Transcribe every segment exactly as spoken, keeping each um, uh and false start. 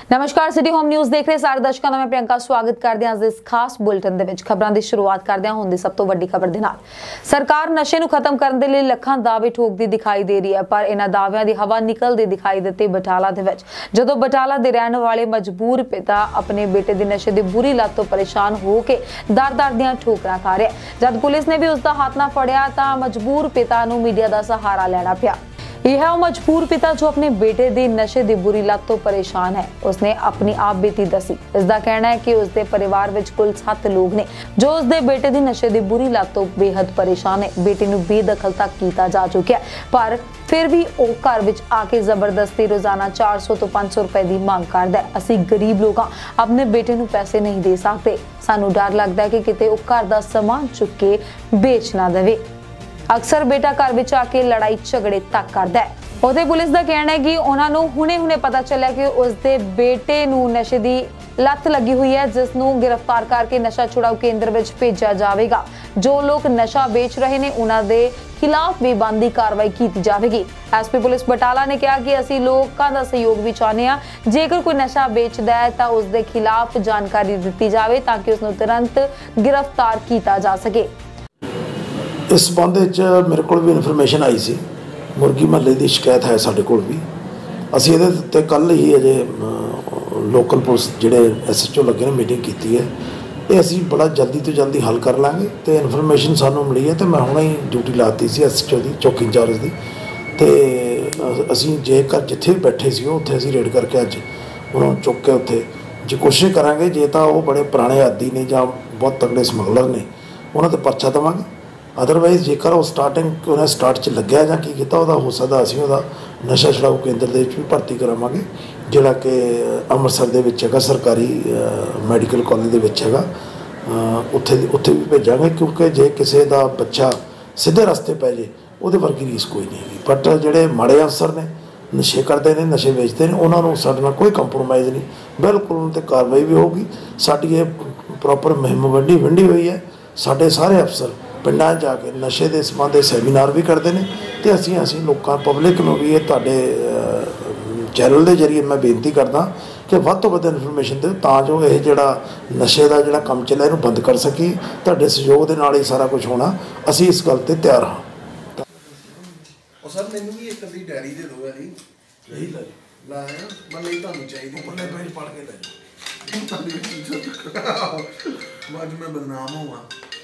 नमस्कार, city home news देख रहे सारे दर्शकों का मैं प्रियंका स्वागत करते हैं। इस खास बुलेटिन ਦੇ ਵਿੱਚ ਖਬਰਾਂ ਦੀ ਸ਼ੁਰੂਆਤ ਕਰਦੇ ਹਾਂ। ਹੁਣ ਦੀ ਸਭ ਤੋਂ ਵੱਡੀ ਖਬਰ ਦੇ ਨਾਲ ਸਰਕਾਰ ਨਸ਼ੇ ਨੂੰ ਖਤਮ ਕਰਨ ਦੇ ਲਈ ਲੱਖਾਂ ਦਾਅਵੇ ਠੋਕਦੀ ਦਿਖਾਈ ਦੇ ਰਹੀ ਹੈ, ਪਰ ਇਹਨਾਂ ਦਾਅਵਿਆਂ ਦੀ ਹਵਾ ਨਿਕਲਦੀ ਦਿਖਾਈ ਦਿੱਤੀ ਬਟਾਲਾ ਦੇ ਵਿੱਚ, ਜਦੋਂ ਬਟਾਲਾ ਦੇ ਰਹਿਣ ਵਾਲੇ ਮਜਬੂਰ ਪਿਤਾ ਆਪਣੇ ਬੇਟੇ ਦੇ ਨਸ਼ੇ ਦੀ ਬੁਰੀ ਲੱਤ ਤੋਂ ਪਰੇਸ਼ਾਨ ਹੋ ਕੇ ਦਰ-ਦਰ ਦੀਆਂ ਠੋਕਰਾਂ ਖਾ ਰਿਹਾ। ਜਦ ਪੁਲਿਸ ਨੇ ਵੀ ਉਸ ਦਾ ਹੱਥ ਨਾ ਫੜਿਆ ਤਾਂ ਮਜਬੂਰ ਪਿਤਾ ਨੂੰ ਮੀਡੀਆ ਦਾ सहारा लेना पिया। यह है वो मजबूर पिता जो अपने बेटे दी नशे दी बुरी लत तो परेशान है। उसने अपनी आप बीती दसी। इसका कहना है कि उसके परिवार विच कुल सात लोग ने जो उसके बेटे दी नशे दी बुरी लत तो बेहद परेशान है। बेटे नूं बेदखल तक किया जा चुका है, पर फिर भी वो घर विच आके जबरदस्ती रोजाना चार सौ तो पांच सौ रुपए की मांग करता है। असी गरीब लोग अपने बेटे नूं पैसे नहीं दे सकते। सानू डर लगता है कि किते वो घर का समान चुक के बेच ना देवे। अक्सर बेटा घर विच आके लड़ाई झगड़े तक करता है। ਉਹਦੇ ਪੁਲਿਸ ਦਾ ਕਹਿਣਾ ਹੈ ਕਿ ਉਹਨਾਂ ਨੂੰ ਹੁਣੇ-ਹੁਣੇ ਪਤਾ ਚੱਲਿਆ ਕਿ ਉਸਦੇ ਬੇਟੇ ਨੂੰ ਨਸ਼ੇ ਦੀ ਲੱਤ ਲੱਗੀ ਹੋਈ ਹੈ, ਜਿਸ ਨੂੰ ਗ੍ਰਿਫਤਾਰ ਕਰਕੇ ਨਸ਼ਾ ਛੁਡਾਊ ਕੇਂਦਰ ਵਿੱਚ ਭੇਜਿਆ ਜਾਵੇਗਾ। ਜੋ ਲੋਕ ਨਸ਼ਾ ਵੇਚ ਰਹੇ ਨੇ ਉਹਨਾਂ ਦੇ ਖਿਲਾਫ ਵੀ ਬਣਦੀ ਕਾਰਵਾਈ ਕੀਤੀ ਜਾਵੇਗੀ। ਐਸਪੀ ਪੁਲਿਸ ਬਟਾਲਾ ਨੇ ਕਿਹਾ ਕਿ ਅਸੀਂ ਲੋਕਾਂ ਦਾ ਸਹਿਯੋਗ ਵੀ ਚਾਹੁੰਦੇ ਹਾਂ। ਜੇਕਰ ਕੋਈ ਨਸ਼ਾ ਵੇਚਦਾ ਹੈ ਤਾਂ ਉਸ ਦੇ ਖਿਲਾਫ ਜਾਣਕਾਰੀ ਦਿੱਤੀ ਜਾਵੇ ਤਾਂ ਕਿ ਉਸ ਨੂੰ ਤੁਰੰਤ ਗ੍ਰਿਫਤਾਰ ਕੀਤਾ ਜਾ ਸਕੇ। इस संबंध मेरे को भी इनफॉर्मेशन आई सी, मुर्गी महल्ले की शिकायत है साढ़े को भी। असी ये उत्ते कल ही अजे लोकल पुलिस जोड़े एस एच ओ लगे ने मीटिंग की है। ये असी बड़ा जल्दी तो जल्दी हल कर लाँगे। तो इनफॉर्मेशन सानू मिली है तो मैं हुणे ही ड्यूटी लाती सी एस एच ओ की चौकी इंचार्ज की। तो असी जेकर जिथे भी बैठे सी उत्थे असी रेड करके अज उन्होंने चुक के उत्थे जो कोशिश करांगे, जे तो वो बड़े पुराने आदी ने जां बहुत तगड़े समगलर ने उन्होंने तो परचा देवांगे। अदरवाइज़ जेकर वो स्टार्टिंग उन्हें स्टार्ट च लग्या जां की कीता उहदा हो सकदा असीं उहदा नशा छुड़ाऊ केंद्र दे विच भी भर्ती करावांगे, जिहड़ा कि अमृतसर दे विच हैगा, सरकारी मैडिकल कॉलेज दे विच हैगा। उत्थे उत्थे भी भेजांगे, क्योंकि जे किसी दा बच्चा सीधे रस्ते पै जे उहदे वर्गी रीस कोई नहीं हैगी। बट जिहड़े माड़े अफसर ने नशे करते हैं, नशे बेचते हैं, उन्होंने साडे नाल कोई कंप्रोमाइज़ नहीं, बिल्कुल उन्हां ते कार्रवाई भी होगी। साडी ये प्रॉपर मुहिम वंडी वंडी हुई है। साडे सारे अफसर पिंडां जाके नशे के संबंध सैमीनार भी करते हैं। तो असी असी लोग पब्लिक को भी ये तुहाडे चैनल के जरिए मैं बेनती करदा कि वध तो वध इनफॉर्मेशन दो, तां जो ये जिहड़ा नशे का जिहड़ा काम चलिया इहनूं बंद कर सकी। तुहाडे सहयोग दे नाल ही सारा कुछ होना। असी इस गल ते तैयार हाँ। सर मैनूं भी एक अद्धी डायरी दे दो यारी यही ला ला है मैं नहीं तुहानूं चाहिदी उन्ने पेज पढ़ के ले आज मैं बदनाम होवां।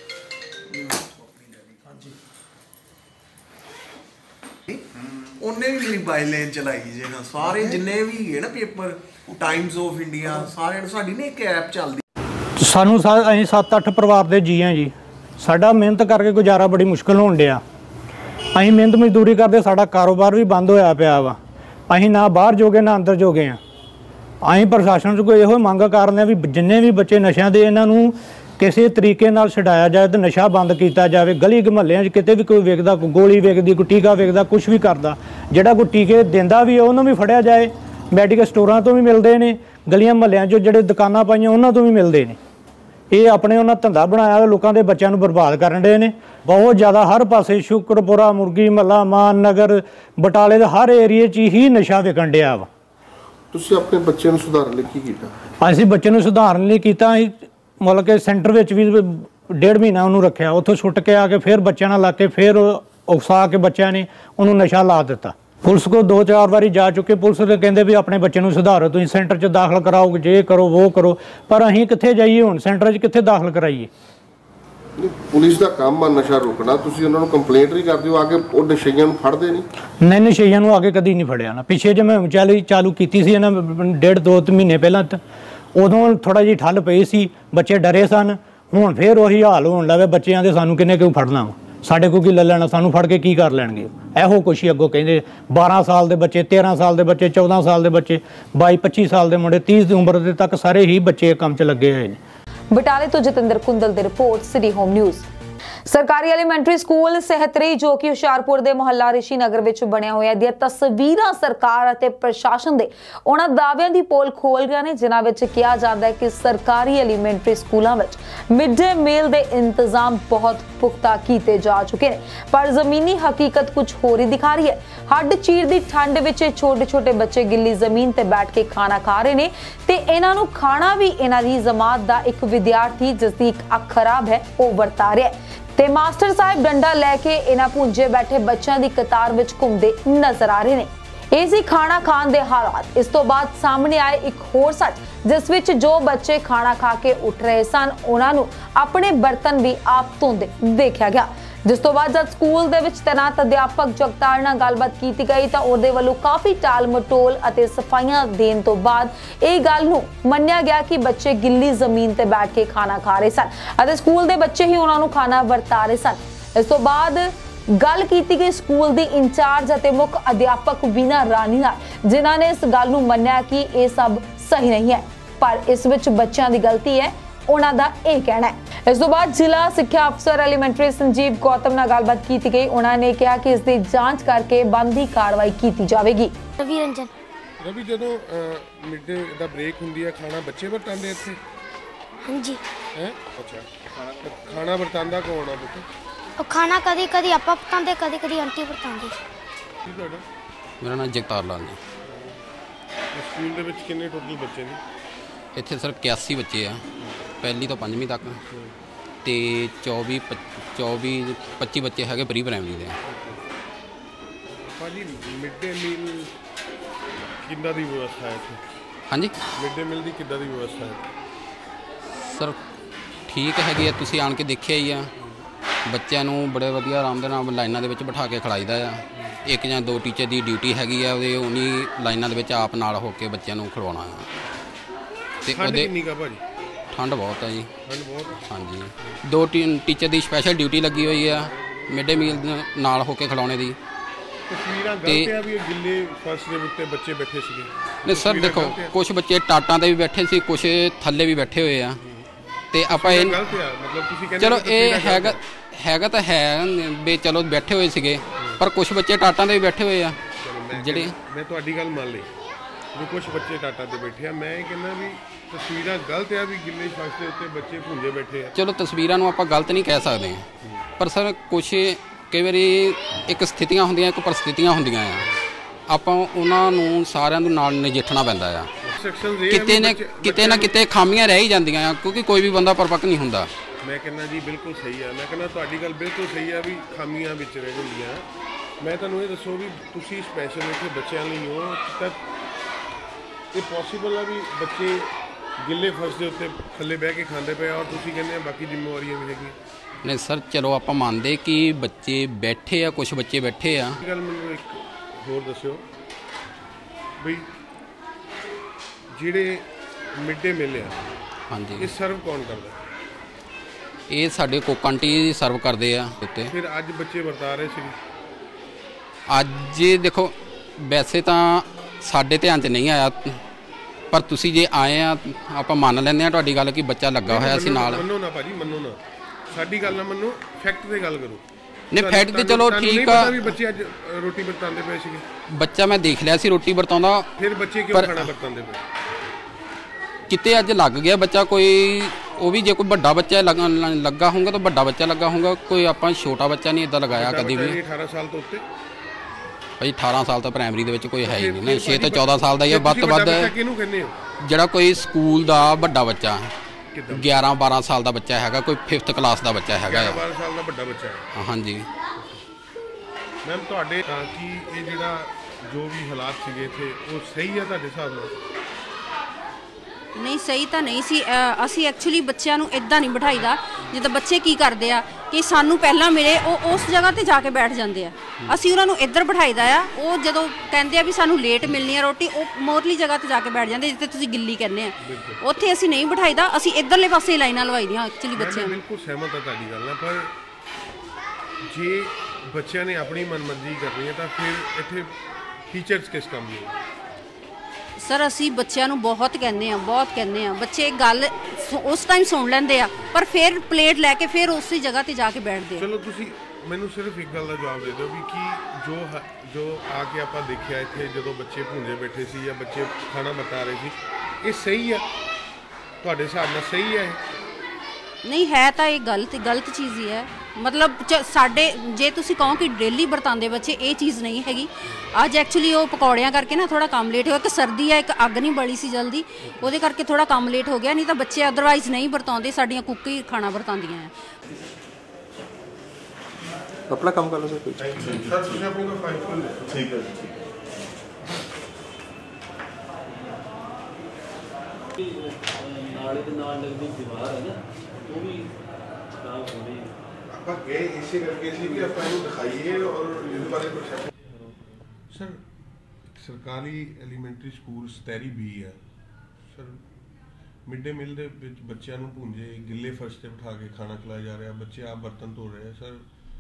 उन्हें भी मेरी बाईलाइन चलाई जे ना सारे जिन्ने भी है ना पेपर टाइम्स ऑफ इंडिया सारे साडी ने एक ऐप चलदी। सानू असीं सत्त अठ परिवार दे जी हैं जी। साडा मेहनत करके गुजारा बड़ी मुश्किल होण डिया। असीं मेहनत मजदूरी करदे, साडा कारोबार भी बंद होया पिया वा। असीं ना बाहर जोगे ना अंदर जोगे आ। असीं प्रशासन से कोई इहो मंग करदे भी जिन्ने भी बच्चे नशा दे इन्हां नूं किसी तरीके नाल छडाया जाए तो नशा बंद किया जाए। गली महल्लियां किते भी कोई वेखदा, कोई गोली वेखदी, कोई टीका वेखदा, कुछ भी करदा, जिहड़ा कोई टीके दिंदा भी है उन्होंने भी फड़िया जाए। मैडिकल स्टोरां तो भी मिलते हैं, गलियां महल्लियां चो जिहड़े दुकानां पाईयां उन्हां तो भी मिलते हैं। ये अपने उन्हां धंधा बनाया लोगों के बच्चों को बर्बाद करन डे ने बहुत ज़्यादा। हर पासे शुक्रपुरा, मुर्गी महला, मान नगर, बटाले के हर एरिए च ही नशा विकन डिया वा। तुसीं अपने बच्चे नूं सुधारन लई की कीता? असीं बच्चे नूं सुधारन लई कीता, मतलब कि सेंटर में भी डेढ़ महीना उन्होंने रखा, उतों छुट के आके फिर बच्चों ला के फिर उकसा के बच्चों ने उन्होंने नशा ला दिता। पुलिस को दो चार बारी जा चुके, पुलिस तो कहते भी अपने बच्चे को सुधारो, तुम सेंटर च दाखिल कराओ, जे करो वो करो, पर असीं कित्थे जाइए हुण सेंटर च कित्थे दाखिल कराइए? पुलिस का काम है नशा रोकना, तुसीं उन्हां नूं कंप्लेंट नहीं करदे हो, आगे वो नशेइयां नूं फड़दे नहीं? नहीं, नशेइयां नूं आगे कदी नहीं फड़िया ना। पिछे जो मैं चालू चालू की सी इन्हां डेढ़ दो महीने पहलां उदों थोड़ा जी ठल पई सी, बच्चे डरे सन। हुण फिर उही हाल होण लगे, बच्चे आंदे सानूं किन्ने क्यों फड़ना वा, साडे कोल की ले लैणा, सानूं फड़ के की कर लैणगे। इहो कुछ ही अग्गों कहिंदे बारह साल के बच्चे, तेरह साल के बच्चे, चौदह साल के बच्चे, बाई पच्ची साल के मुंडे, तीस की उम्र के तक सारे ही बच्चे काम च लगे हुए हैं। बटाले तो जतिंदर कुंदल दी रिपोर्ट, सिटी होम न्यूज़। ਸਰਕਾਰੀ ਐਲੀਮੈਂਟਰੀ ਸਕੂਲ ਸਹਿਤਰੀ ਜੋ ਕਿ ਹੁਸ਼ਿਆਰਪੁਰ ਦੇ ਮੁਹੱਲਾ ਰਿਸ਼ੀ ਨਗਰ ਵਿੱਚ ਬਣਿਆ ਹੋਇਆ ਦੀਆਂ ਤਸਵੀਰਾਂ ਸਰਕਾਰ ਅਤੇ ਪ੍ਰਸ਼ਾਸਨ ਦੇ ਉਹਨਾਂ ਦਾਅਵਿਆਂ ਦੀ ਪੋਲ ਖੋਲ ਗਏ ਨੇ, ਜਿਨ੍ਹਾਂ ਵਿੱਚ ਕਿਹਾ ਜਾਂਦਾ ਹੈ ਕਿ ਸਰਕਾਰੀ ਐਲੀਮੈਂਟਰੀ ਸਕੂਲਾਂ ਵਿੱਚ ਮਿਡ ਡੇ ਮੀਲ ਦੇ ਇੰਤਜ਼ਾਮ ਬਹੁਤ ਪੁਖਤਾ ਕੀਤੇ ਜਾ ਚੁੱਕੇ ਨੇ, ਪਰ ਜ਼ਮੀਨੀ ਹਕੀਕਤ ਕੁਝ ਹੋਰ ਹੀ ਦਿਖਾ ਰਹੀ ਹੈ। ਹੱਡ ਚੀਰ ਦੀ ਠੰਡ ਵਿੱਚ ਛੋਟੇ ਛੋਟੇ ਬੱਚੇ ਗਿੱਲੀ ਜ਼ਮੀਨ ਤੇ ਬੈਠ ਕੇ ਖਾਣਾ ਖਾ ਰਹੇ ਨੇ ਤੇ ਇਹਨਾਂ ਨੂੰ ਖਾਣਾ ਵੀ ਇਹਨਾਂ ਦੀ ਜਮਾਤ ਦਾ ਇੱਕ ਵਿਦਿਆਰਥੀ ਜਿਸ ਦੀ ਇੱਕ ਅੱਖ ਖਰਾਬ ਹੈ ਉਹ ਵਰਤਾ ਰਿਹਾ ਹੈ ਤੇ ਮਾਸਟਰ ਸਾਹਿਬ ਡੰਡਾ ਲੈ ਕੇ ਇਹਨਾਂ ਭੁੰਜੇ ਬੈਠੇ ਬੱਚਿਆਂ ਦੀ ਕਤਾਰ ਵਿੱਚ ਘੁੰਮਦੇ ਨਜ਼ਰ ਆ ਰਹੇ ਨੇ। ਇਹ ਸੀ ਖਾਣਾ ਖਾਣ ਦੇ ਹਾਲਾਤ। ਇਸ ਤੋਂ ਬਾਅਦ ਸਾਹਮਣੇ ਆਏ ਇੱਕ ਹੋਰ ਸੱਚ, ਜਿਸ ਵਿੱਚ ਜੋ ਬੱਚੇ ਖਾਣਾ ਖਾ ਕੇ ਉੱਠ ਰਹੇ ਸਨ ਉਹਨਾਂ ਨੂੰ ਆਪਣੇ ਬਰਤਨ ਵੀ ਆਪ ਧੋਂਦੇ ਦੇਖਿਆ ਗਿਆ। ਜਿਸ ਤੋਂ ਬਾਅਦ ਜਦ ਸਕੂਲ ਦੇ ਵਿੱਚ ਤੈਨਾਤ ਅਧਿਆਪਕ ਜਗਤਾਰ ਨਾਲ ਗੱਲਬਾਤ ਕੀਤੀ ਗਈ ਤਾਂ ਉਹਦੇ ਵੱਲੋਂ ਕਾਫੀ ਟਾਲ ਮਟੋਲ ਅਤੇ ਸਫਾਈਆਂ ਦੇਣ ਤੋਂ ਬਾਅਦ ਇਹ ਗੱਲ ਨੂੰ ਮੰਨਿਆ ਗਿਆ ਕਿ ਬੱਚੇ ਗਿੱਲੀ ਜ਼ਮੀਨ ਤੇ ਬੈਠ ਕੇ ਖਾਣਾ ਖਾ ਰਹੇ ਸਨ ਅਤੇ ਸਕੂਲ ਦੇ ਬੱਚੇ ਹੀ ਉਹਨਾਂ ਨੂੰ ਖਾਣਾ ਵਰਤਾ ਰਹੇ ਸਨ। ਇਸ ਤੋਂ ਬਾਅਦ ਗੱਲ ਕੀਤੀ ਗਈ ਸਕੂਲ ਦੀ ਇੰਚਾਰਜ ਅਤੇ ਮੁੱਖ ਅਧਿਆਪਕ ਵੀਨਾ ਰਾਣੀ ਨਾਲ, ਜਿਨ੍ਹਾਂ ਨੇ ਇਸ ਗੱਲ ਨੂੰ ਮੰਨਿਆ ਕਿ ਇਹ ਸਭ ਸਹੀ ਨਹੀਂ ਹੈ, ਪਰ ਇਸ ਵਿੱਚ ਬੱਚਿਆਂ ਦੀ ਗਲਤੀ ਹੈ, ਉਹਨਾਂ ਦਾ ਇਹ ਕਹਿਣਾ ਹੈ। ਇਸ ਤੋਂ ਬਾਅਦ ਜ਼ਿਲ੍ਹਾ ਸਿੱਖਿਆ ਅਫਸਰ ਐਲੀਮੈਂਟਰੀ ਸੰਜੀਵ ਗੌਤਮ ਨਾਲ ਗੱਲਬਾਤ ਕੀਤੀ ਗਈ। ਉਹਨਾਂ ਨੇ ਕਿਹਾ ਕਿ ਇਸ ਦੀ ਜਾਂਚ ਕਰਕੇ ਬਣਦੀ ਕਾਰਵਾਈ ਕੀਤੀ ਜਾਵੇਗੀ। ਰਵੀ ਰੰਜਨ ਰਵੀ, ਜਦੋਂ ਮਿਡ ਡੇ ਦਾ ਬ੍ਰੇਕ ਹੁੰਦੀ ਹੈ, ਖਾਣਾ ਬੱਚੇ ਵਰਤਾਉਂਦੇ ਇੱਥੇ? ਹਾਂਜੀ। ਹੈ ਅੱਛਾ, ਖਾਣਾ ਵਰਤਾਉਂਦਾ ਕੌਣ ਆ ਪੁੱਤ? ਉਹ ਖਾਣਾ ਕਦੀ ਕਦੀ ਆਪਾਂ ਵਰਤਾਉਂਦੇ, ਕਦੀ ਕਦੀ ਆਂਟੀ ਵਰਤਾਉਂਦੀ। ਕੀ ਤੁਹਾਡਾ? ਮੇਰਾ ਨਾਮ ਜਗਤਾਰ ਲਾਲ ਜੀ। ਸਕੂਲ ਦੇ ਵਿੱਚ ਕਿੰਨੇ ਟੋਟਲ ਬੱਚੇ ਨੇ? ਇੱਥੇ ਸਿਰਫ ਇਕਿਆਸੀ ਬੱਚੇ ਆ, ਪਹਿਲੀ ਤੋਂ ਪੰਜਵੀਂ ਤੱਕ, ਤੇ ਚੌਵੀ ਚੌਵੀ ਪੱਚੀ ਬੱਚੇ ਹੈਗੇ ਪ੍ਰੀ ਪ੍ਰਾਇਮਰੀ ਦੇ। ਭਾਜੀ, ਮਿਡ ਡੇ ਮੀਲ ਕਿੱਦਾਂ ਦੀ ਵਿਵਸਥਾ ਹੈ ਇੱਥੇ? ਹਾਂਜੀ, ਮਿਡ ਡੇ ਮੀਲ ਦੀ ਕਿੱਦਾਂ ਦੀ ਵਿਵਸਥਾ ਹੈ? ਸਰ ਠੀਕ ਹੈਗੀ ਆ, ਤੁਸੀਂ ਆਣ ਕੇ ਦੇਖਿਆ ਹੀ ਆ। ਬੱਚਿਆਂ ਨੂੰ ਬੜੇ ਵਧੀਆ ਆਰਾਮ ਦੇ ਨਾਲ ਲਾਈਨਾਂ ਦੇ ਵਿੱਚ ਬਿਠਾ ਕੇ ਖਿਲਾਈਦਾ ਆ। ਇੱਕ ਜਾਂ ਦੋ ਟੀਚਰ ਦੀ ਡਿਊਟੀ ਹੈਗੀ ਆ, ਉਹਦੇ ਉਨੀ ਲਾਈਨਾਂ ਦੇ ਵਿੱਚ ਆਪ ਨਾਲ ਹੋ ਕੇ ਬੱਚਿਆਂ ਨੂੰ ਖਿਲਾਉਣਾ ਆ। ਤੇ ਉਹਦੇ ਕਿੰਨੀ ਕਾ ਭਾਜੀ? ਠੰਡ ਬਹੁਤ ਆ ਜੀ। ਠੰਡ ਬਹੁਤ? ਹਾਂਜੀ, ਦੋ ਟੀਚਰ ਦੀ ਸਪੈਸ਼ਲ ਡਿਊਟੀ ਲੱਗੀ ਹੋਈ ਆ ਮਿਡ ਡੇ ਮੀਲ ਨਾਲ ਹੋ ਕੇ ਖਿਲਾਉਣੇ ਦੀ। ਤਸਵੀਰਾਂ ਗਲਤ ਆ ਵੀ ਗਿੱਲੇ ਫਰਸ਼ ਦੇ ਉੱਤੇ ਬੱਚੇ ਬੈਠੇ ਸੀਗੇ? ਨਹੀਂ ਸਰ, ਦੇਖੋ ਕੁਝ ਬੱਚੇ ਟਾਟਾਂ ਤੇ ਵੀ ਬੈਠੇ ਸੀ, ਕੁਝ ਥੱਲੇ ਵੀ ਬੈਠੇ ਹੋਏ ਆ। ਤੇ ਆਪਾਂ ਇਹ ਗਲਤ ਆ, ਮਤਲਬ ਤੁਸੀਂ ਕਹਿੰਦੇ ਚਲੋ ਇਹ ਹੈਗਾ ਹੈਗਾ ਤਾਂ ਹੈ ਵੀ ਚਲੋ ਬੈਠੇ ਹੋਏ ਸੀਗੇ, ਪਰ ਕੁਝ ਬੱਚੇ ਟਾਟਾਂ ਤੇ ਵੀ ਬੈਠੇ ਹੋਏ ਆ ਜਿਹੜੇ। ਮੈਂ ਤੁਹਾਡੀ ਗੱਲ ਮੰਨ ਲਈ ਵੀ ਕੁਝ ਬੱਚੇ ਟਾਟਾਂ ਤੇ ਬੈਠੇ ਆ, ਮੈਂ ਇਹ ਕਹਿੰਦਾ ਵੀ ਤਸਵੀਰਾਂ ਗਲਤ ਆ ਵੀ ਗਿੱਲੇ ਫਰਸ਼ ਦੇ ਉੱਤੇ ਬੱਚੇ ਭੁੰਜੇ ਬੈਠੇ ਆ। ਚਲੋ ਤਸਵੀਰਾਂ ਨੂੰ ਆਪਾਂ ਗਲਤ ਨਹੀਂ ਕਹਿ ਸਕਦੇ, ਪਰ ਸਰ ਕੁਝ ਕਈ ਵਾਰੀ ਇੱਕ ਸਥਿਤੀਆਂ ਹੁੰਦੀਆਂ, ਇੱਕ ਪਰਿਸਥਿਤੀਆਂ ਹੁੰਦੀਆਂ ਆ, ਆਪਾਂ ਉਹਨਾਂ ਨੂੰ ਸਾਰਿਆਂ ਨੂੰ ਨਾਲ ਨਜਿੱਠਣਾ ਪੈਂਦਾ ਆ। ਕਿਤੇ ਨਾ ਕਿਤੇ ਨਾ ਕਿਤੇ ਖਾਮੀਆਂ ਰਹਿ ਹੀ ਜਾਂਦੀਆਂ ਆ, ਕਿਉਂਕਿ ਕੋਈ ਵੀ ਬੰਦਾ ਪਰਫੈਕਟ ਨਹੀਂ ਹੁੰਦਾ। ਮੈਂ ਕਹਿੰਦਾ ਜੀ ਬਿਲਕੁਲ ਸਹੀ ਆ, ਮੈਂ ਕਹਿੰਦਾ ਤੁਹਾਡੀ ਗੱਲ ਬਿਲਕੁਲ ਸਹੀ ਆ ਵੀ ਖਾਮੀਆਂ ਵਿੱਚ ਰਹਿ ਜਾਂਦੀਆਂ। ਮੈਂ ਤੁਹਾਨੂੰ ਇਹ ਦੱਸੋ ਵੀ ਤੁਸੀਂ ਸਪੈਸ਼ਲ ਇੱਥੇ ਬੱਚਿਆਂ ਲਈ ਹੋ, ਤਾਂ ਇਹ ਪੋਸੀਬਲ ਆ ਵੀ ਬੱਚੇ ਗਿੱਲੇ ਫਰਸ਼ ਦੇ ਉੱਤੇ ਥੱਲੇ ਬਹਿ ਕੇ ਖਾਂਦੇ ਪਏ ਔਰ ਤੁਸੀਂ ਕਹਿੰਦੇ ਆ ਬਾਕੀ ਜ਼ਿੰਮੇਵਾਰੀਆਂ ਵੀ ਹੈਗੀਆਂ? ਨਹੀਂ ਸਰ, ਚਲੋ ਆਪਾਂ ਮੰਨਦੇ ਕਿ ਬੱਚੇ ਬੈਠੇ ਆ, ਕੁਝ ਬੱਚੇ ਬੈਠੇ ਆ। ਗੱਲ ਮੈਨੂੰ ਇੱਕ ਹੋਰ ਦੱਸਿਓ ਬਈ, ਜਿਹੜੇ ਮਿਡ ਡੇ ਮੀਲ ਆ, ਹਾਂਜੀ, ਇਹ ਸਰਵ ਕੌਣ ਕਰਦਾ? ਇਹ ਸਾਡੇ ਕੁੱਕ ਆਂਟੀ ਸਰਵ ਕਰਦੇ ਆ ਉੱਤੇ। ਫਿਰ ਅੱਜ ਬੱਚੇ ਵਰਤਾ ਰਹੇ ਸੀ? ਅੱਜ ਦੇਖੋ ਵੈਸੇ ਤਾਂ ਸਾਡੇ ਧਿਆਨ 'ਚ ਨਹੀਂ ਆਇਆ, ਪਰ ਤੁਸੀਂ ਜੇ ਆਏ ਆ ਆਪਾਂ ਮੰਨ ਲੈਂਦੇ ਆ ਤੁਹਾਡੀ ਗੱਲ ਕਿ ਬੱਚਾ ਲੱਗਾ ਹੋਇਆ ਸੀ ਨਾਲ। ਮੰਨੋ ਨਾ ਭਾਜੀ, ਮੰਨੋ ਨਾ, ਸਾਡੀ ਗੱਲ ਨਾ ਮੰਨੋ, ਫੈਕਟ ਤੇ ਗੱਲ ਕਰੋ। ਨਹੀਂ ਫੈਕਟ ਤੇ ਚਲੋ ਠੀਕ ਆ। ਵੀ ਬੱਚੇ ਅੱਜ ਰੋਟੀ ਵਰਤਾਉਂਦੇ ਪਏ ਸੀਗੇ? ਬੱਚਾ ਮੈਂ ਦੇਖ ਲਿਆ ਸੀ ਰੋਟੀ ਵਰਤਾਉਂਦਾ। ਫਿਰ ਬੱਚੇ ਕਿਉਂ ਖਾਣਾ ਵਰਤਾਉਂਦੇ ਪਏ? ਕਿਤੇ ਅੱਜ ਲੱਗ ਗਿਆ ਬੱਚਾ ਕੋਈ, ਉਹ ਵੀ ਜੇ ਕੋਈ ਵੱਡਾ ਬੱਚਾ ਲੱਗਾ ਹੋਊਗਾ ਤਾਂ ਵੱਡਾ ਬੱਚਾ ਲੱਗਾ ਹੋਊਗਾ, ਕੋਈ ਆਪਾਂ ਛੋਟਾ ਬੱਚਾ ਨਹੀਂ ਇਦਾਂ ਲਗਾਇਆ ਕਦੀ ਵੀ। ਅਠਾਰਾਂ ਸਾਲ ਤੋਂ ਉੱਤੇ? ਭਾਈ ਅਠਾਰਾਂ ਸਾਲ ਤਾਂ ਪ੍ਰਾਇਮਰੀ ਦੇ ਵਿੱਚ ਕੋਈ ਹੈ ਹੀ ਨਹੀਂ ਨਾ, ਛੇ ਤੋਂ ਚੌਦਾਂ ਸਾਲ ਦਾ ਹੀ ਵੱਧ ਤੋਂ ਵੱਧ। ਕਿਹਨੂੰ ਕਹਿੰਦੇ ਹੋ? ਜਿਹੜਾ ਕੋਈ ਸਕੂਲ ਦਾ ਵੱਡਾ ਬੱਚਾ, ਗਿਆਰਾਂ ਬਾਰਾਂ ਸਾਲ ਦਾ ਬੱਚਾ ਹੈਗਾ, ਕੋਈ ਫਿਫਥ ਕਲਾਸ ਦਾ ਬੱਚਾ ਹੈਗਾ। ਗਿਆਰਾਂ ਬਾਰਾਂ ਸਾਲ ਦਾ ਵੱਡਾ ਬੱਚਾ ਹੈ? ਹਾਂਜੀ ਮੈਮ, ਤੁਹਾਡੇ ਤਾਂ ਕੀ ਇਹ ਜਿਹੜਾ ਜੋ ਵੀ ਹਾਲਾਤ ਸੀਗੇ ਇੱਥੇ ਉਹ ਸਹੀ ਆ ਤੁਹਾਡੇ ਹਿਸਾਬ ਨਾਲ? ਨਹੀਂ ਸਹੀ ਤਾਂ ਨਹੀਂ ਸੀ। ਅਸੀਂ ਐਕਚੁਅਲੀ ਬੱਚਿਆਂ ਨੂੰ ਇਦਾਂ ਨਹੀਂ ਬਿਠਾਈਦਾ। ਜਿੱਦਾਂ ਬੱਚੇ ਕੀ ਕਰਦੇ ਆ ਕਿ ਸਾਨੂੰ ਪਹਿਲਾਂ ਮਿਲੇ, ਉਹ ਉਸ ਜਗ੍ਹਾ ਤੇ ਜਾ ਕੇ ਬੈਠ ਜਾਂਦੇ ਆ। ਅਸੀਂ ਉਹਨਾਂ ਨੂੰ ਇੱਧਰ ਬਿਠਾਈਦਾ ਆ। ਉਹ ਜਦੋਂ ਕਹਿੰਦੇ ਆ ਵੀ ਸਾਨੂੰ ਲੇਟ ਮਿਲਣੀ ਆ ਰੋਟੀ, ਉਹ ਮੋਰਲੀ ਜਗ੍ਹਾ ਤੇ ਜਾ ਕੇ ਬੈਠ ਜਾਂਦੇ, ਜਿੱਥੇ ਤੁਸੀਂ ਗਿੱਲੀ ਕਹਿੰਦੇ ਆ, ਉੱਥੇ ਅਸੀਂ ਨਹੀਂ ਬਿਠਾਈਦਾ। ਅਸੀਂ ਇੱਧਰਲੇ ਪਾਸੇ ਲਾਈਨਾਂ ਲਵਾਈ ਦੀਆਂ ਐਕਚੁਅਲੀ ਬੱਚਿਆਂ ਨੂੰ। ਬਿਲਕੁਲ ਸਹਿਮਤ ਆ ਤੁਹਾਡੀ ਗੱਲ ਨਾਲ, ਪਰ ਜੇ ਬੱਚਿਆਂ ਨੇ ਆਪਣੀ ਮਨਮਰਜ਼ੀ ਕਰਨੀ ਹੈ ਤਾਂ ਫਿਰ ਇੱਥੇ ਟੀਚਰਸ ਕਿਸ ਕੰਮ ਦੇ? ਸਰ ਅਸੀਂ ਬੱਚਿਆਂ ਨੂੰ ਬਹੁਤ ਕਹਿੰਦੇ ਆ ਬਹੁਤ ਕਹਿੰਦੇ ਆ ਬੱਚੇ ਗੱਲ ਉਸ ਟਾਈਮ ਸੁਣ ਲੈਂਦੇ ਆ ਪਰ ਫਿਰ ਪਲੇਟ ਲੈ ਕੇ ਫਿਰ ਉਸੇ ਜਗ੍ਹਾ ਤੇ ਜਾ ਕੇ ਬੈਠਦੇ ਆ। ਚਲੋ ਤੁਸੀਂ ਮੈਨੂੰ ਸਿਰਫ ਇੱਕ ਗੱਲ ਦਾ ਜਵਾਬ ਦੇ ਦਿਓ ਵੀ ਕੀ ਜੋ ਜੋ ਆ ਕੇ ਆਪਾਂ ਦੇਖਿਆ ਇੱਥੇ ਜਦੋਂ ਬੱਚੇ ਭੁੰਜੇ ਬੈਠੇ ਸੀ ਜਾਂ ਬੱਚੇ ਖਾਣਾ ਵਰਤਾ ਰਹੇ ਸੀ, ਇਹ ਸਹੀ ਆ ਤੁਹਾਡੇ ਹਿਸਾਬ ਨਾਲ? ਸਹੀ ਹੈ ਇਹ? ਨਹੀਂ ਹੈ ਤਾਂ ਇਹ ਗਲਤ ਗਲਤ ਚੀਜ਼ ਹੀ ਹੈ। ਮਤਲਬ ਸਾਡੇ ਜੇ ਤੁਸੀਂ ਕਹੋ ਕਿ ਡੇਲੀ ਵਰਤਾਉਂਦੇ ਬੱਚੇ, ਇਹ ਚੀਜ਼ ਨਹੀਂ ਹੈਗੀ। ਅੱਜ ਐਕਚੁਅਲੀ ਉਹ ਪਕੌੜਿਆਂ ਕਰਕੇ ਨਾ ਥੋੜਾ ਕੰਮ ਲੇਟ ਹੋਇਆ, ਇੱਕ ਸਰਦੀ ਹੈ, ਇੱਕ ਅੱਗ ਨਹੀਂ ਬਲੀ ਸੀ ਜਲਦੀ, ਉਹਦੇ ਕਰਕੇ ਥੋੜਾ ਕੰਮ ਲੇਟ ਹੋ ਗਿਆ। ਨਹੀਂ ਤਾਂ ਬੱਚੇ ਅਦਰਵਾਈਜ਼ ਨਹੀਂ ਵਰਤਾਉਂਦੇ, ਸਾਡੀਆਂ ਕੁੱਕ ਹੀ ਖਾਣਾ ਵਰਤਾਉਂਦੀਆਂ ਹੈ। अपना काम कर लो सर। कोई सर तुझे अपनी को फाइल खोल ले। ठीक है नाले के नाल लगती दीवार है ना, वो भी खराब हो रही है। ਆਪਾਂ ਗਏ ਇਸੇ ਕਰਕੇ ਸੀ ਵੀ ਆਪਾਂ ਇਹਨੂੰ ਦਿਖਾਈਏ ਔਰ ਇਹਦੇ ਬਾਰੇ ਕੁਝ। ਸਰ ਸਰਕਾਰੀ ਐਲੀਮੈਂਟਰੀ ਸਕੂਲ ਸਤੈਰੀ ਵੀ ਹੈ ਸਰ, ਮਿਡ ਡੇ ਮੀਲ ਦੇ ਵਿੱਚ ਬੱਚਿਆਂ ਨੂੰ ਭੁੰਜੇ ਗਿੱਲੇ ਫਰਸ਼ ਤੇ ਬਿਠਾ ਕੇ ਖਾਣਾ ਖਿਲਾਇਆ ਜਾ ਰਿਹਾ, ਬੱਚੇ ਆਪ ਬਰਤਨ ਧੋ ਰਹੇ ਆ। ਸਰ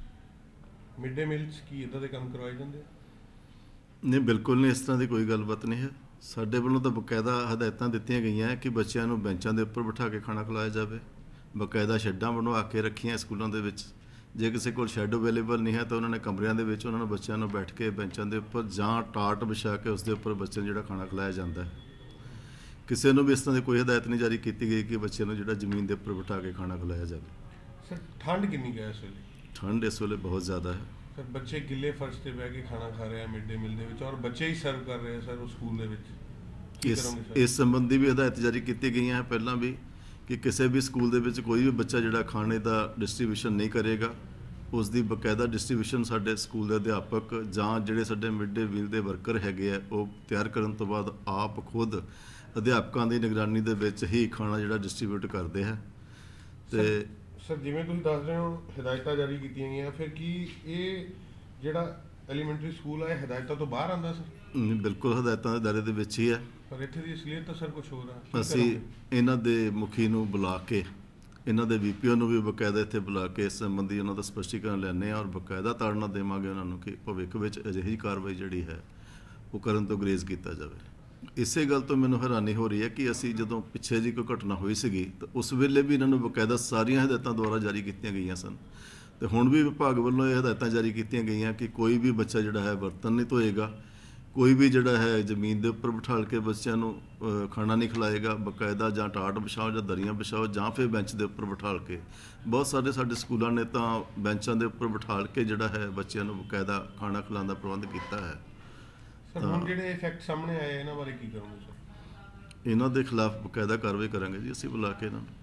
ਮਿਡ ਡੇ ਮੀਲ 'ਚ ਕੀ ਇੱਦਾਂ ਦੇ ਕੰਮ ਕਰਵਾਏ ਜਾਂਦੇ? ਨਹੀਂ, ਬਿਲਕੁਲ ਨਹੀਂ, ਇਸ ਤਰ੍ਹਾਂ ਦੀ ਕੋਈ ਗੱਲਬਾਤ ਨਹੀਂ ਹੈ। ਸਾਡੇ ਵੱਲੋਂ ਤਾਂ ਬਕਾਇਦਾ ਹਦਾਇਤਾਂ ਦਿੱਤੀਆਂ ਗਈਆਂ ਕਿ ਬੱਚਿਆਂ ਨੂੰ ਬੈਂਚਾਂ ਦੇ ਉੱਪਰ ਬਿਠਾ ਕੇ ਖਾਣਾ ਖਿਲਾਇਆ ਜਾਵੇ। ਬਕਾਇਦਾ ਸ਼ੈੱਡਾਂ ਬਣਵਾ ਕੇ ਰੱਖੀਆਂ ਸਕੂਲਾਂ ਦੇ ਵਿੱਚ। ਜੇ ਕਿਸੇ ਕੋਲ ਸ਼ੈੱਡ ਅਵੇਲੇਬਲ ਨਹੀਂ ਹੈ ਤਾਂ ਉਹਨਾਂ ਨੇ ਕਮਰਿਆਂ ਦੇ ਵਿੱਚ ਉਹਨਾਂ ਨੂੰ ਬੱਚਿਆਂ ਨੂੰ ਬੈਠ ਕੇ ਬੈਂਚਾਂ ਦੇ ਉੱਪਰ ਜਾਂ ਟਾਟ ਵਿਛਾ ਕੇ ਉਸ ਦੇ ਉੱਪਰ ਬੱਚਿਆਂ ਨੂੰ ਜਿਹੜਾ ਖਾਣਾ ਖਿਲਾਇਆ ਜਾਂਦਾ ਹੈ। ਕਿਸੇ ਨੂੰ ਵੀ ਇਸ ਤਰ੍ਹਾਂ ਦੀ ਕੋਈ ਹਦਾਇਤ ਨਹੀਂ ਜਾਰੀ ਕੀਤੀ ਗਈ ਕਿ ਬੱਚਿਆਂ ਨੂੰ ਜਿਹੜਾ ਜ਼ਮੀਨ ਦੇ ਉੱਪਰ ਬਿਠਾ ਕੇ ਖਾਣਾ ਖਿਲਾਇਆ ਜਾਵੇ। ਸਰ ਠੰਡ ਕਿੰਨੀ ਹੈ ਇਸ ਵੇਲੇ? ਠੰਡ ਇਸ ਵੇਲੇ ਬਹੁਤ ਜ਼ਿਆਦਾ ਹੈ ਸਰ। ਬੱਚੇ ਗਿੱਲੇ ਫਰਸ਼ ਤੇ ਬਹਿ ਕੇ ਖਾਣਾ ਖਾ ਰਹੇ ਆ ਮਿਡ ਡੇ ਮੀਲ ਦੇ ਵਿੱਚ, ਔਰ ਬੱਚੇ ਹੀ ਸਰਵ ਕਰ ਰਹੇ ਆ ਸਰ ਉਹ ਸਕੂਲ ਦੇ ਵਿੱਚ। ਇਸ ਇਸ ਸੰਬੰਧੀ ਵੀ ਹਦਾਇਤ ਜਾਰੀ ਕੀਤੀ ਗਈਆਂ ਹੈ ਪਹਿਲਾਂ ਵੀ ਕਿ ਕਿਸੇ ਵੀ ਸਕੂਲ ਦੇ ਵਿੱਚ ਕੋਈ ਵੀ ਬੱਚਾ ਜਿਹੜਾ ਖਾਣੇ ਦਾ ਡਿਸਟ੍ਰੀਬਿਊਸ਼ਨ ਨਹੀਂ ਕਰੇਗਾ, ਉਸ ਦੀ ਬਕਾਇਦਾ ਡਿਸਟ੍ਰੀਬਿਊਸ਼ਨ ਸਾਡੇ ਸਕੂਲ ਦੇ ਅਧਿਆਪਕ ਜਾਂ ਜਿਹੜੇ ਸਾਡੇ ਮਿਡ ਡੇ ਮੀਲ ਦੇ ਵਰਕਰ ਹੈਗੇ ਆ ਉਹ ਤਿਆਰ ਕਰਨ ਤੋਂ ਬਾਅਦ ਆਪ ਖੁਦ ਅਧਿਆਪਕਾਂ ਦੀ ਨਿਗਰਾਨੀ ਦੇ ਵਿੱਚ ਹੀ ਖਾਣਾ ਜਿਹੜਾ ਡਿਸਟ੍ਰੀਬਿਊਟ ਕਰਦੇ ਹੈ। ਤੇ ਸਰ ਜਿਵੇਂ ਤੁਸੀਂ ਦੱਸ ਰਹੇ ਹੋ ਹਦਾਇਤਾਂ ਜਾਰੀ ਕੀਤੀਆਂ ਗਈਆਂ, ਫਿਰ ਕੀ ਇਹ ਜਿਹੜਾ ਐਲੀਮੈਂਟਰੀ ਸਕੂਲ ਹੈ ਹਦਾਇਤਾਂ ਤੋਂ ਬਾਹਰ ਆਉਂਦਾ ਸਰ? ਬਿਲਕੁਲ ਹਦਾਇਤਾਂ ਦੇ ਦਾਇਰੇ ਦੇ ਵਿੱਚ ਹੀ ਹੈ। ਪਰ ਇੱਥੇ ਦੀ ਅਸਲੀਅਤ ਤਾਂ ਸਰ ਕੁਝ ਹੋਰ ਹੈ। ਅਸੀਂ ਇਹਨਾਂ ਦੇ ਮੁਖੀ ਨੂੰ ਬੁਲਾ ਕੇ, ਇਹਨਾਂ ਦੇ ਵੀਪੀਓ ਨੂੰ ਵੀ ਬਕਾਇਦਾ ਇੱਥੇ ਬੁਲਾ ਕੇ ਇਸ ਸੰਬੰਧੀ ਉਹਨਾਂ ਦਾ ਸਪਸ਼ਟੀਕਰਨ ਲੈਂਦੇ ਹਾਂ ਔਰ ਬਕਾਇਦਾ ਤਾੜਨਾ ਦੇਵਾਂਗੇ ਉਹਨਾਂ ਨੂੰ ਕਿ ਭਵਿੱਖ ਵਿੱਚ ਅਜਿਹੀ ਕਾਰਵਾਈ ਜਿਹੜੀ ਹੈ ਉਹ ਕਰਨ ਤੋਂ ਗੁਰੇਜ਼ ਕੀਤਾ ਜਾਵੇ। ਇਸੇ ਗੱਲ ਤੋਂ ਮੈਨੂੰ ਹੈਰਾਨੀ ਹੋ ਰਹੀ ਹੈ ਕਿ ਅਸੀਂ ਜਦੋਂ ਪਿੱਛੇ ਜੀ ਕੋਈ ਘਟਨਾ ਹੋਈ ਸੀਗੀ ਤਾਂ ਉਸ ਵੇਲੇ ਵੀ ਇਹਨਾਂ ਨੂੰ ਬਕਾਇਦਾ ਸਾਰੀਆਂ ਹਦਾਇਤਾਂ ਦੁਆਰਾ ਜਾਰੀ ਕੀਤੀਆਂ ਗਈਆਂ ਸਨ, ਤੇ ਹੁਣ ਵੀ ਵਿਭਾਗ ਵੱਲੋਂ ਇਹ ਹਦਾਇਤਾਂ ਜਾਰੀ ਕੀਤੀਆਂ ਗਈਆਂ ਕਿ ਕੋਈ ਵੀ ਬੱਚਾ ਜਿਹੜਾ ਹੈ ਬਰਤਨ ਨਹੀਂ ਧੋਏਗਾ, ਕੋਈ ਵੀ ਜਿਹੜਾ ਹੈ ਜ਼ਮੀਨ ਦੇ ਉੱਪਰ ਬਿਠਾਲ ਕੇ ਬੱਚਿਆਂ ਨੂੰ ਖਾਣਾ ਨਹੀਂ ਖਿਲਾਏਗਾ। ਬਕਾਇਦਾ ਜਾਂ ਟਾਟ ਵਿਛਾਓ ਜਾਂ ਦਰੀਆਂ ਵਿਛਾਓ ਜਾਂ ਫਿਰ ਬੈਂਚ ਦੇ ਉੱਪਰ ਬਿਠਾਲ ਕੇ। ਬਹੁਤ ਸਾਰੇ ਸਾਡੇ ਸਕੂਲਾਂ ਨੇ ਤਾਂ ਬੈਂਚਾਂ ਦੇ ਉੱਪਰ ਬਿਠਾਲ ਕੇ ਜਿਹੜਾ ਹੈ ਬੱਚਿਆਂ ਨੂੰ ਬਕਾਇਦਾ ਖਾਣਾ ਖਿਲਾਉਣ ਦਾ ਪ੍ਰਬੰਧ ਕੀਤਾ ਹੈ। ਸਰ ਹੁਣ ਜਿਹੜੇ ਇਫੈਕਟ ਸਾਹਮਣੇ ਆਏ ਇਹਨਾਂ ਬਾਰੇ ਕੀ ਕਰੋਗੇ ਸਰ? ਇਹਨਾਂ ਦੇ ਖਿਲਾਫ ਬਕਾਇਦਾ ਕਾਰਵਾਈ ਕਰਾਂਗੇ ਜੀ ਅਸੀਂ ਬੁਲਾ ਕੇ ਇਹਨਾਂ ਨੂੰ।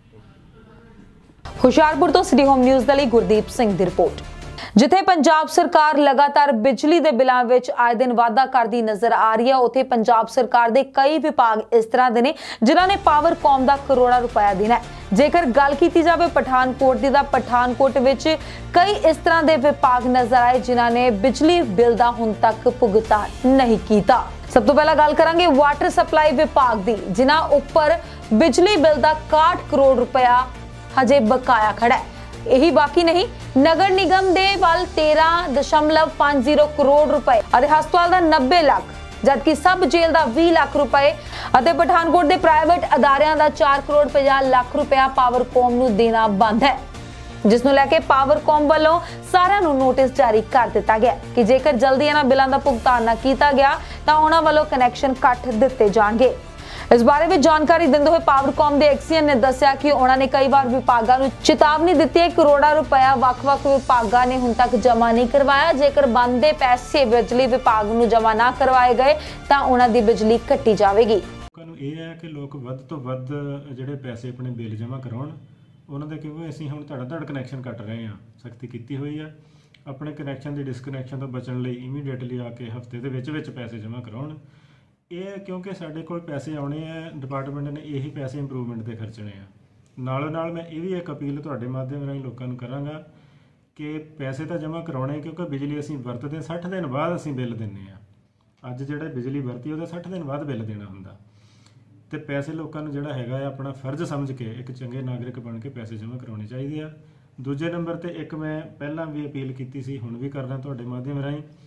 ਹੁਸ਼ਿਆਰਪੁਰ ਤੋਂ ਸਿਟੀ ਹੋਮ ਨਿਊਜ਼ ਦੇ ਲਈ ਗੁਰਦੀਪ ਸਿੰਘ ਦੀ ਰਿਪੋਰਟ। ਜਿੱਥੇ ਪੰਜਾਬ ਸਰਕਾਰ ਲਗਾਤਾਰ ਬਿਜਲੀ ਦੇ ਬਿੱਲਾਂ ਵਿੱਚ ਆਏ ਦਿਨ ਵਾਧਾ ਕਰਦੀ ਨਜ਼ਰ ਆ ਰਹੀ ਹੈ, ਉੱਥੇ ਪੰਜਾਬ ਸਰਕਾਰ ਦੇ ਕਈ ਵਿਭਾਗ ਇਸ ਤਰ੍ਹਾਂ ਦੇ ਨੇ ਜਿਨ੍ਹਾਂ ਨੇ ਪਾਵਰਕੌਮ ਦਾ ਕਰੋੜਾਂ ਰੁਪਇਆ ਦੇਣਾ ਹੈ। ਜੇਕਰ ਗੱਲ ਕੀਤੀ ਜਾਵੇ ਪਠਾਨਕੋਟ ਦੀ ਤਾਂ ਪਠਾਨਕੋਟ ਵਿੱਚ ਕਈ ਇਸ ਤਰ੍ਹਾਂ ਦੇ ਵਿਭਾਗ ਨਜ਼ਰ ਆਏ ਜਿਨ੍ਹਾਂ ਨੇ ਬਿਜਲੀ ਬਿੱਲ ਦਾ ਹੁਣ ਤੱਕ ਭੁਗਤਾਨ ਨਹੀਂ ਕੀਤਾ। ਸਭ ਤੋਂ ਪਹਿਲਾਂ ਗੱਲ ਕਰਾਂਗੇ ਵਾਟਰ ਸਪਲਾਈ ਵਿਭਾਗ ਦੀ, ਜਿਨ੍ਹਾਂ ਉੱਪਰ ਬਿਜਲੀ ਬਿੱਲ ਦਾ ਇਕਾਹਠ ਕਰੋੜ ਰੁਪਇਆ ਹਜੇ ਬਕਾਇਆ ਖੜਾ ਹੈ। ਇਹੀ ਬਾਕੀ ਨਹੀਂ, ਨਗਰ ਨਿਗਮ ਦੇ ਵੱਲ ਤੇਰਾਂ ਦਸ਼ਮਲਵ ਪੰਜ ਜ਼ੀਰੋ ਕਰੋੜ ਰੁਪਏ ਅਤੇ ਹਸਪਤਾਲ ਦਾ ਨੱਬੇ ਲੱਖ, ਜਦਕਿ ਸਬ ਜੇਲ੍ਹ ਦਾ ਵੀਹ ਲੱਖ ਰੁਪਏ ਅਤੇ ਪਠਾਨਕੋਟ ਦੇ ਪ੍ਰਾਈਵੇਟ ਅਦਾਰਿਆਂ ਦਾ ਚਾਰ ਕਰੋੜ ਪੰਜਾਹ ਲੱਖ ਰੁਪਇਆ ਪਾਵਰਕੌਮ ਨੂੰ ਦੇਣਾ ਬੰਦ ਹੈ, ਜਿਸ ਨੂੰ ਲੈ ਕੇ ਪਾਵਰਕੌਮ ਵੱਲੋਂ ਸਾਰਿਆਂ ਨੂੰ ਨੋਟਿਸ ਜਾਰੀ ਕਰ ਦਿੱਤਾ ਗਿਆ ਕਿ ਜੇਕਰ ਜਲਦੀ ਇਹਨਾਂ ਬਿੱਲਾਂ ਦਾ ਭੁਗਤਾਨ ਨਾ ਕੀਤਾ ਗਿਆ ਤਾਂ ਉਹਨਾਂ ਵੱਲੋਂ ਕਨੈਕਸ਼ਨ ਕੱਟ ਦਿੱਤੇ ਜਾਣਗੇ। ਇਸ ਬਾਰੇ ਵਿੱਚ ਜਾਣਕਾਰੀ ਦਿੰਦੇ ਹੋਏ ਪਾਵਰਕੌਮ ਦੇ ਐਕਸੀਅਨ ਨੇ ਦੱਸਿਆ ਕਿ ਉਹਨਾਂ ਨੇ ਕਈ ਵਾਰ ਵਿਭਾਗਾਂ ਨੂੰ ਚੇਤਾਵਨੀ ਦਿੱਤੀ ਹੈ। ਕਰੋੜਾਂ ਰੁਪਇਆ ਵੱਖ-ਵੱਖ ਵਿਭਾਗਾਂ ਨੇ ਹੁਣ ਤੱਕ ਜਮ੍ਹਾਂ ਨਹੀਂ ਕਰਵਾਇਆ। ਜੇਕਰ ਬਣਦੇ ਪੈਸੇ ਬਿਜਲੀ ਵਿਭਾਗ ਨੂੰ ਜਮ੍ਹਾਂ ਨਾ ਕਰਵਾਏ ਗਏ ਤਾਂ ਉਹਨਾਂ ਦੀ ਬਿਜਲੀ ਕੱਟੀ ਜਾਵੇਗੀ। ਲੋਕਾਂ ਨੂੰ ਇਹ ਹੈ ਕਿ ਲੋਕ ਵੱਧ ਤੋਂ ਵੱਧ ਜਿਹੜੇ ਪੈਸੇ ਆਪਣੇ ਬਿੱਲ ਜਮ੍ਹਾਂ ਕਰਾਉਣ ਉਹਨਾਂ ਦੇ, ਕਿਉਂਕਿ ਅਸੀਂ ਹੁਣ ਧੜ ਧੜ ਕਨੈਕਸ਼ਨ ਕੱਟ ਰਹੇ ਹਾਂ, ਸਖਤੀ ਕੀਤੀ ਹੋਈ ਹੈ। ਆਪਣੇ ਕਨੈਕਸ਼ਨ ਦੀ ਡਿਸਕਨੈਕਸ਼ਨ ਤੋਂ ਬਚਣ ਲਈ ਇਮੀਡੀਏਟਲੀ ਆ ਕੇ ਹਫ਼ਤੇ ਦੇ ਵਿੱਚ ਵਿੱਚ ਪੈਸੇ ਜਮ੍ਹਾਂ ਕਰਾਉਣ। ਇਹ ਕਿਉਂਕਿ ਸਾਡੇ ਕੋਲ ਪੈਸੇ ਆਉਣੇ ਆ, ਡਿਪਾਰਟਮੈਂਟ ਨੇ ਇਹੀ ਪੈਸੇ ਇੰਪਰੂਵਮੈਂਟ ਦੇ ਖਰਚਣੇ ਆ। ਨਾਲੋਂ ਨਾਲ ਮੈਂ ਇਹ ਵੀ ਇੱਕ ਅਪੀਲ ਤੁਹਾਡੇ ਮਾਧਿਅਮ ਰਾਹੀਂ ਲੋਕਾਂ ਨੂੰ ਕਰਾਂਗਾ ਕਿ ਪੈਸੇ ਤਾਂ ਜਮ੍ਹਾਂ ਕਰਾਉਣੇ, ਕਿਉਂਕਿ ਬਿਜਲੀ ਅਸੀਂ ਵਰਤਦੇ ਸੱਠ ਦਿਨ ਬਾਅਦ ਅਸੀਂ ਬਿੱਲ ਦਿੰਦੇ ਹਾਂ। ਅੱਜ ਜਿਹੜਾ ਬਿਜਲੀ ਵਰਤੀ ਉਹਦਾ ਸੱਠ ਦਿਨ ਬਾਅਦ ਬਿੱਲ ਦੇਣਾ ਹੁੰਦਾ, ਤੇ ਪੈਸੇ ਲੋਕਾਂ ਨੂੰ ਜਿਹੜਾ ਹੈਗਾ ਆਪਣਾ ਫਰਜ਼ ਸਮਝ ਕੇ ਇੱਕ ਚੰਗੇ ਨਾਗਰਿਕ ਬਣ ਕੇ ਪੈਸੇ ਜਮ੍ਹਾਂ ਕਰਾਉਣੇ ਚਾਹੀਦੇ ਆ। ਦੂਜੇ ਨੰਬਰ ਤੇ ਇੱਕ ਮੈਂ ਪਹਿਲਾਂ ਵੀ ਅਪੀਲ ਕੀਤੀ ਸੀ, ਹੁਣ ਵੀ ਕਰਦਾ ਤੁਹਾਡੇ ਮਾਧਿਅਮ ਰਾਹੀਂ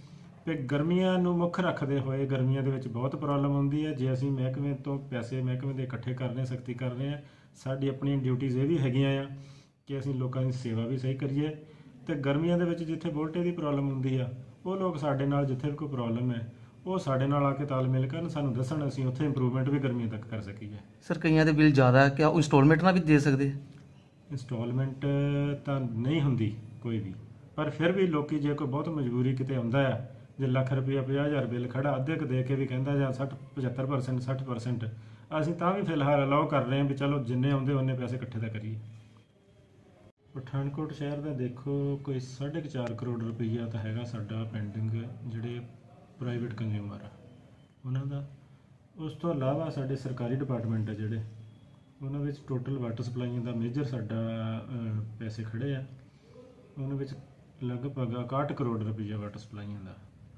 ਤੇ ਗਰਮੀਆਂ ਨੂੰ ਮੁੱਖ ਰੱਖਦੇ ਹੋਏ ਗਰਮੀਆਂ ਦੇ ਵਿੱਚ ਬਹੁਤ ਪ੍ਰੋਬਲਮ ਹੁੰਦੀ ਹੈ। ਜੇ ਅਸੀਂ ਮਹਿਕਮੇ ਤੋਂ ਪੈਸੇ ਮਹਿਕਮੇ ਦੇ ਇਕੱਠੇ ਕਰ ਰਹੇ ਹਾਂ, ਸਖਤੀ ਕਰ ਰਹੇ ਹਾਂ, ਸਾਡੀ ਆਪਣੀ ਡਿਊਟੀਜ਼ ਇਹ ਵੀ ਹੈਗੀਆਂ ਆ ਕਿ ਅਸੀਂ ਲੋਕਾਂ ਦੀ ਸੇਵਾ ਵੀ ਸਹੀ ਕਰੀਏ। ਤੇ ਗਰਮੀਆਂ ਦੇ ਵਿੱਚ ਜਿੱਥੇ ਵੋਲਟੇਜ ਦੀ ਪ੍ਰੋਬਲਮ ਹੁੰਦੀ ਆ, ਉਹ ਲੋਕ ਸਾਡੇ ਨਾਲ ਜਿੱਥੇ ਵੀ ਕੋਈ ਪ੍ਰੋਬਲਮ ਹੈ ਉਹ ਸਾਡੇ ਨਾਲ ਆ ਕੇ ਤਾਲਮੇਲ ਕਰਨ, ਸਾਨੂੰ ਦੱਸਣ, ਅਸੀਂ ਉੱਥੇ ਇੰਪਰੂਵਮੈਂਟ ਵੀ ਗਰਮੀਆਂ ਤੱਕ ਕਰ ਸਕੀਏ। ਸਰ ਕਈਆਂ ਦੇ ਬਿੱਲ ਜ਼ਿਆਦਾ, ਕਿਆ ਉਹ ਇੰਸਟਾਲਮੈਂਟ ਨਾਲ ਵੀ ਦੇ ਸਕਦੇ? ਇੰਸਟਾਲਮੈਂਟ ਤਾਂ ਨਹੀਂ ਹੁੰਦੀ ਕੋਈ ਵੀ, ਪਰ ਫਿਰ ਵੀ ਲੋਕੀ ਜੇ ਕੋਈ ਬਹੁਤ ਮਜਬੂਰੀ ਕਿਤੇ ਆਉਂਦਾ ਆ, ਜੇ ਲੱਖ ਰੁਪਈਆ ਪੰਜਾਹ ਹਜ਼ਾਰ ਬਿੱਲ ਖੜਾ ਅੱਧੇ ਕੁ ਦੇ ਕੇ ਵੀ ਕਹਿੰਦਾ ਜਾਂ ਸੱਠ ਪਝੱਤਰ ਪਰਸੈਂਟ ਸੱਠ ਪਰਸੈਂਟ, ਅਸੀਂ ਤਾਂ ਵੀ ਫਿਲਹਾਲ ਅਲਾਓ ਕਰ ਰਹੇ ਹਾਂ ਵੀ ਚਲੋ ਜਿੰਨੇ ਆਉਂਦੇ ਉਹਨੇ ਪੈਸੇ ਇਕੱਠੇ ਤਾਂ ਕਰੀਏ। ਪਠਾਨਕੋਟ ਸ਼ਹਿਰ ਦਾ ਦੇਖੋ ਕੋਈ ਸਾਢੇ ਕੁ ਚਾਰ ਕਰੋੜ ਰੁਪਈਆ ਤਾਂ ਹੈਗਾ ਸਾਡਾ ਪੈਂਡਿੰਗ, ਜਿਹੜੇ ਪ੍ਰਾਈਵੇਟ ਕੰਜ਼ਿਊਮਰ ਆ ਉਹਨਾਂ ਦਾ। ਉਸ ਤੋਂ ਇਲਾਵਾ ਸਾਡੇ ਸਰਕਾਰੀ ਡਿਪਾਰਟਮੈਂਟ ਆ ਜਿਹੜੇ, ਉਹਨਾਂ ਵਿੱਚ ਟੋਟਲ ਵਾਟਰ ਸਪਲਾਈਆਂ ਦਾ ਮੇਜਰ ਸਾਡਾ ਪੈਸੇ ਖੜ੍ਹੇ ਆ, ਉਹਨਾਂ ਵਿੱਚ ਲਗਭਗ ਇਕਾਹਠ ਕਰੋੜ ਰੁਪਈਆ ਵਾਟਰ ਸਪਲਾਈਆਂ ਦਾ।